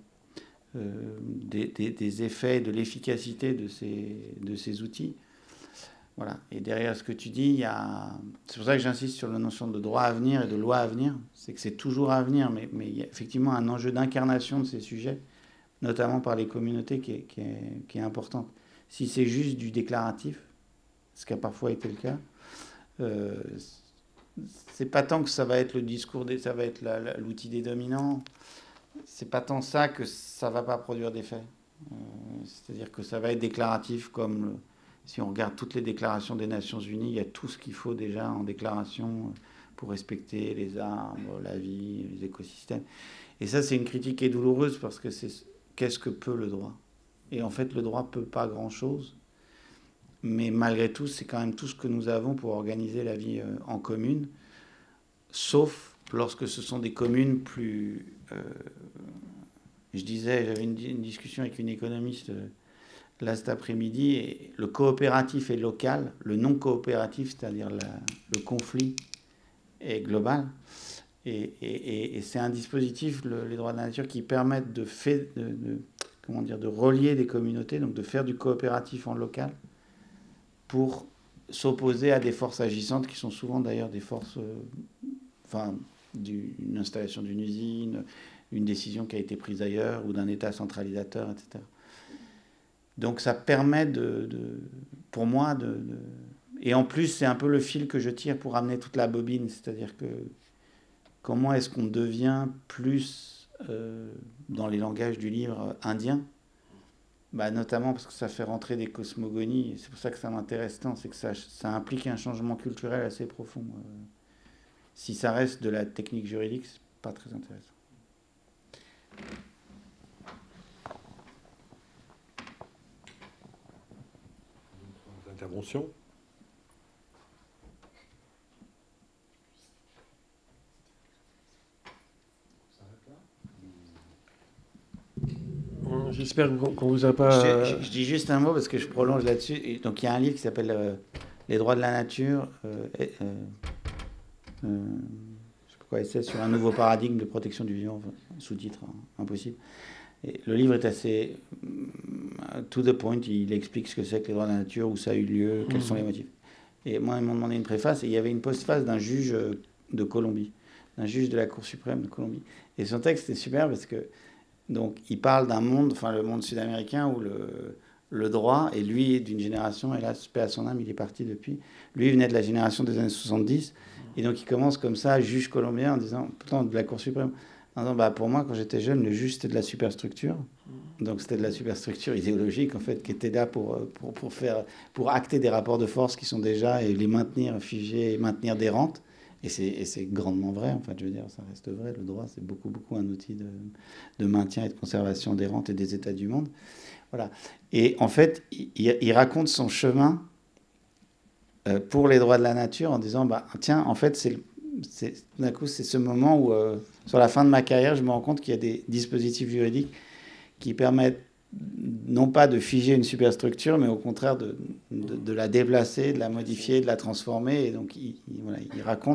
des effets de l'efficacité de ces outils. Voilà. Et derrière ce que tu dis, c'est pour ça que j'insiste sur la notion de droit à venir et de loi à venir. C'est que c'est toujours à venir, mais il y a effectivement un enjeu d'incarnation de ces sujets, notamment par les communautés, qui est importante. Si c'est juste du déclaratif, ce qui a parfois été le cas, c'est pas tant que ça va être le discours, ça va être l'outil des dominants, c'est pas tant ça que ça va pas produire d'effet. C'est-à-dire que ça va être déclaratif, comme si on regarde toutes les déclarations des Nations Unies, il y a tout ce qu'il faut déjà en déclaration pour respecter les arbres, la vie, les écosystèmes. Et ça, c'est une critique qui est douloureuse, parce que qu'est-ce que peut le droit? Et en fait, le droit peut pas grand-chose. Mais malgré tout, c'est quand même tout ce que nous avons pour organiser la vie en commune, sauf lorsque ce sont des communes plus... j'avais une discussion avec une économiste là cet après-midi, et le coopératif est local, le non coopératif, c'est-à-dire le conflit, est global. Et c'est un dispositif, les droits de la nature, qui permettent de relier des communautés, donc de faire du coopératif en local, pour s'opposer à des forces agissantes qui sont souvent d'ailleurs des forces, une installation d'une usine, une décision qui a été prise ailleurs, ou d'un État centralisateur, etc. Donc ça permet pour moi et en plus c'est un peu le fil que je tire pour amener toute la bobine, c'est-à-dire que comment est-ce qu'on devient plus dans les langages du livre indien, notamment parce que ça fait rentrer des cosmogonies, c'est pour ça que ça m'intéresse tant, c'est que ça implique un changement culturel assez profond. Si ça reste de la technique juridique, c'est pas très intéressant. Intervention. J'espère qu'on vous a pas... Je dis juste un mot parce que je prolonge là-dessus. Donc il y a un livre qui s'appelle Les droits de la nature, je sais pas quoi, essai sur un nouveau paradigme de protection du vivant, sous-titre impossible. Et le livre est assez to the point, il explique ce que c'est que les droits de la nature, où ça a eu lieu, quels sont les motifs. Et moi, ils m'ont demandé une préface, et il y avait une postface d'un juge de Colombie, d'un juge de la Cour suprême de Colombie. Et son texte est super parce que donc il parle d'un monde, le monde sud-américain, où le droit, et lui d'une génération, et là, paix à son âme, il est parti depuis, lui il venait de la génération des années 70, et donc il commence comme ça, juge colombien, en disant, pourtant de la Cour suprême, en disant, pour moi, quand j'étais jeune, le juge, c'était de la superstructure. Donc c'était de la superstructure idéologique, en fait, qui était là pour acter des rapports de force qui sont déjà, et les maintenir figés, et maintenir des rentes. Et c'est grandement vrai, en fait, je veux dire, ça reste vrai. Le droit, c'est beaucoup un outil de maintien et de conservation des rentes et des états du monde. Voilà. Et en fait, il raconte son chemin pour les droits de la nature en disant, tiens, en fait, d'un coup, c'est ce moment où, sur la fin de ma carrière, je me rends compte qu'il y a des dispositifs juridiques qui permettent non pas de figer une superstructure, mais au contraire de la déplacer, de la modifier, de la transformer. Et donc, il raconte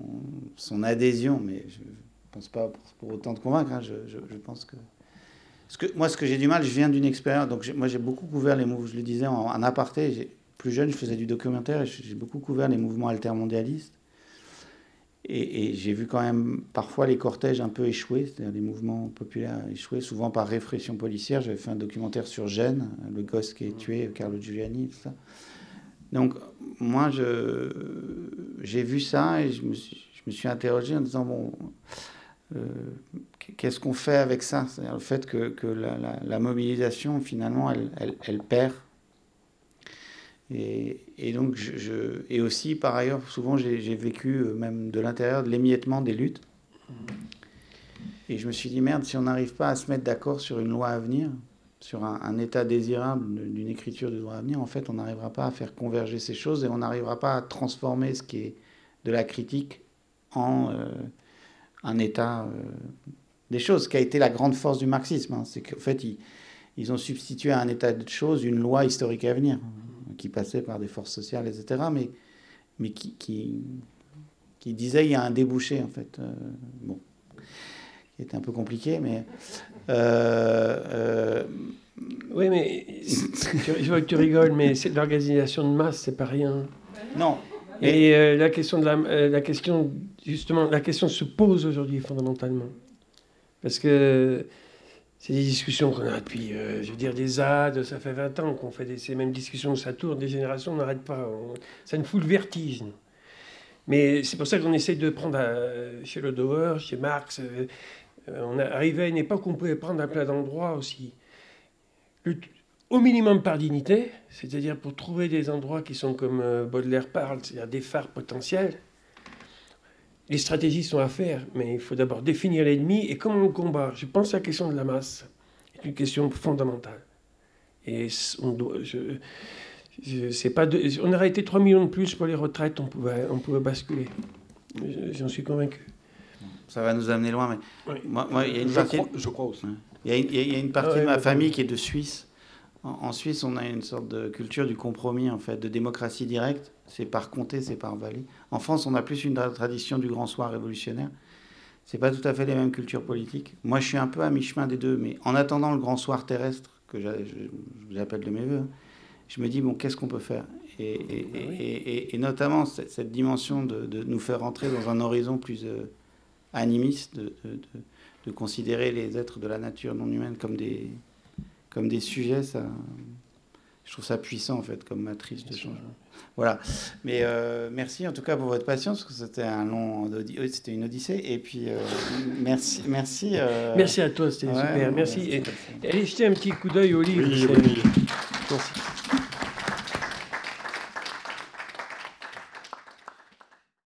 son adhésion, mais je ne pense pas pour autant de convaincre. Je pense que Moi, ce que j'ai du mal, je viens d'une expérience. Donc, moi, j'ai beaucoup couvert les mouvements, je le disais en aparté. Plus jeune, je faisais du documentaire et j'ai beaucoup couvert les mouvements altermondialistes. Et j'ai vu quand même parfois les cortèges un peu échouer, c'est-à-dire les mouvements populaires échouer, souvent par répression policière. J'avais fait un documentaire sur Gênes, le gosse qui est tué, Carlo Giuliani, tout ça. Donc, moi, j'ai vu ça et je me suis interrogé en disant, bon, qu'est-ce qu'on fait avec ça? C'est-à-dire le fait que la mobilisation, finalement, elle perd. Et donc, et aussi, par ailleurs, souvent, j'ai vécu, même de l'intérieur, de l'émiettement des luttes. Et je me suis dit, merde, si on n'arrive pas à se mettre d'accord sur une loi à venir, sur un état désirable d'une écriture de droit à venir, en fait, on n'arrivera pas à faire converger ces choses et on n'arrivera pas à transformer ce qui est de la critique en un état des choses, ce qui a été la grande force du marxisme. Hein. C'est qu'en fait, ils ont substitué à un état de choses une loi historique à venir, qui passait par des forces sociales, etc., mais qui disait il y a un débouché, en fait. Bon, qui était un peu compliqué, mais... Oui, mais je vois que tu rigoles, mais c'est l'organisation de masse, c'est pas rien. Non. Et la question justement, la question se pose aujourd'hui fondamentalement, parce que c'est des discussions qu'on a depuis, je veux dire, des ZAD, ça fait 20 ans qu'on fait ces mêmes discussions, ça tourne, des générations, on n'arrête pas, ça nous fout le vertige. Mais c'est pour ça qu'on essaye de prendre chez Lodauer, chez Marx, on est arrivé à une époque où on pouvait prendre à plein d'endroits aussi. Au minimum par dignité, c'est-à-dire pour trouver des endroits qui sont comme Baudelaire parle, c'est-à-dire des phares potentiels. Les stratégies sont à faire, mais il faut d'abord définir l'ennemi et comment on le combat. Je pense que la question de la masse est une question fondamentale. Et on aurait été 3 millions de plus pour les retraites, on pouvait basculer. J'en suis convaincu. Ça va nous amener loin, mais oui. Moi, il y a une partie. Je crois aussi. Il y a une partie de ma famille qui est de Suisse. En Suisse, on a une sorte de culture du compromis, en fait, de démocratie directe. C'est par comté, c'est par vallée. En France, on a plus une tradition du grand soir révolutionnaire. C'est pas tout à fait les mêmes cultures politiques. Moi, je suis un peu à mi-chemin des deux, mais en attendant le grand soir terrestre, que j'appelle de mes voeux, je me dis, bon, qu'est-ce qu'on peut faire ? Et notamment, cette dimension de nous faire rentrer dans un horizon plus animiste, de considérer les êtres de la nature non humaine comme des sujets, ça, je trouve ça puissant, en fait, comme matrice de changement. Voilà. Mais merci, en tout cas, pour votre patience, parce que c'était une odyssée. Et puis, merci. Merci à toi, c'était super. Merci. Allez jeter un petit coup d'œil au livre. Oui. Merci.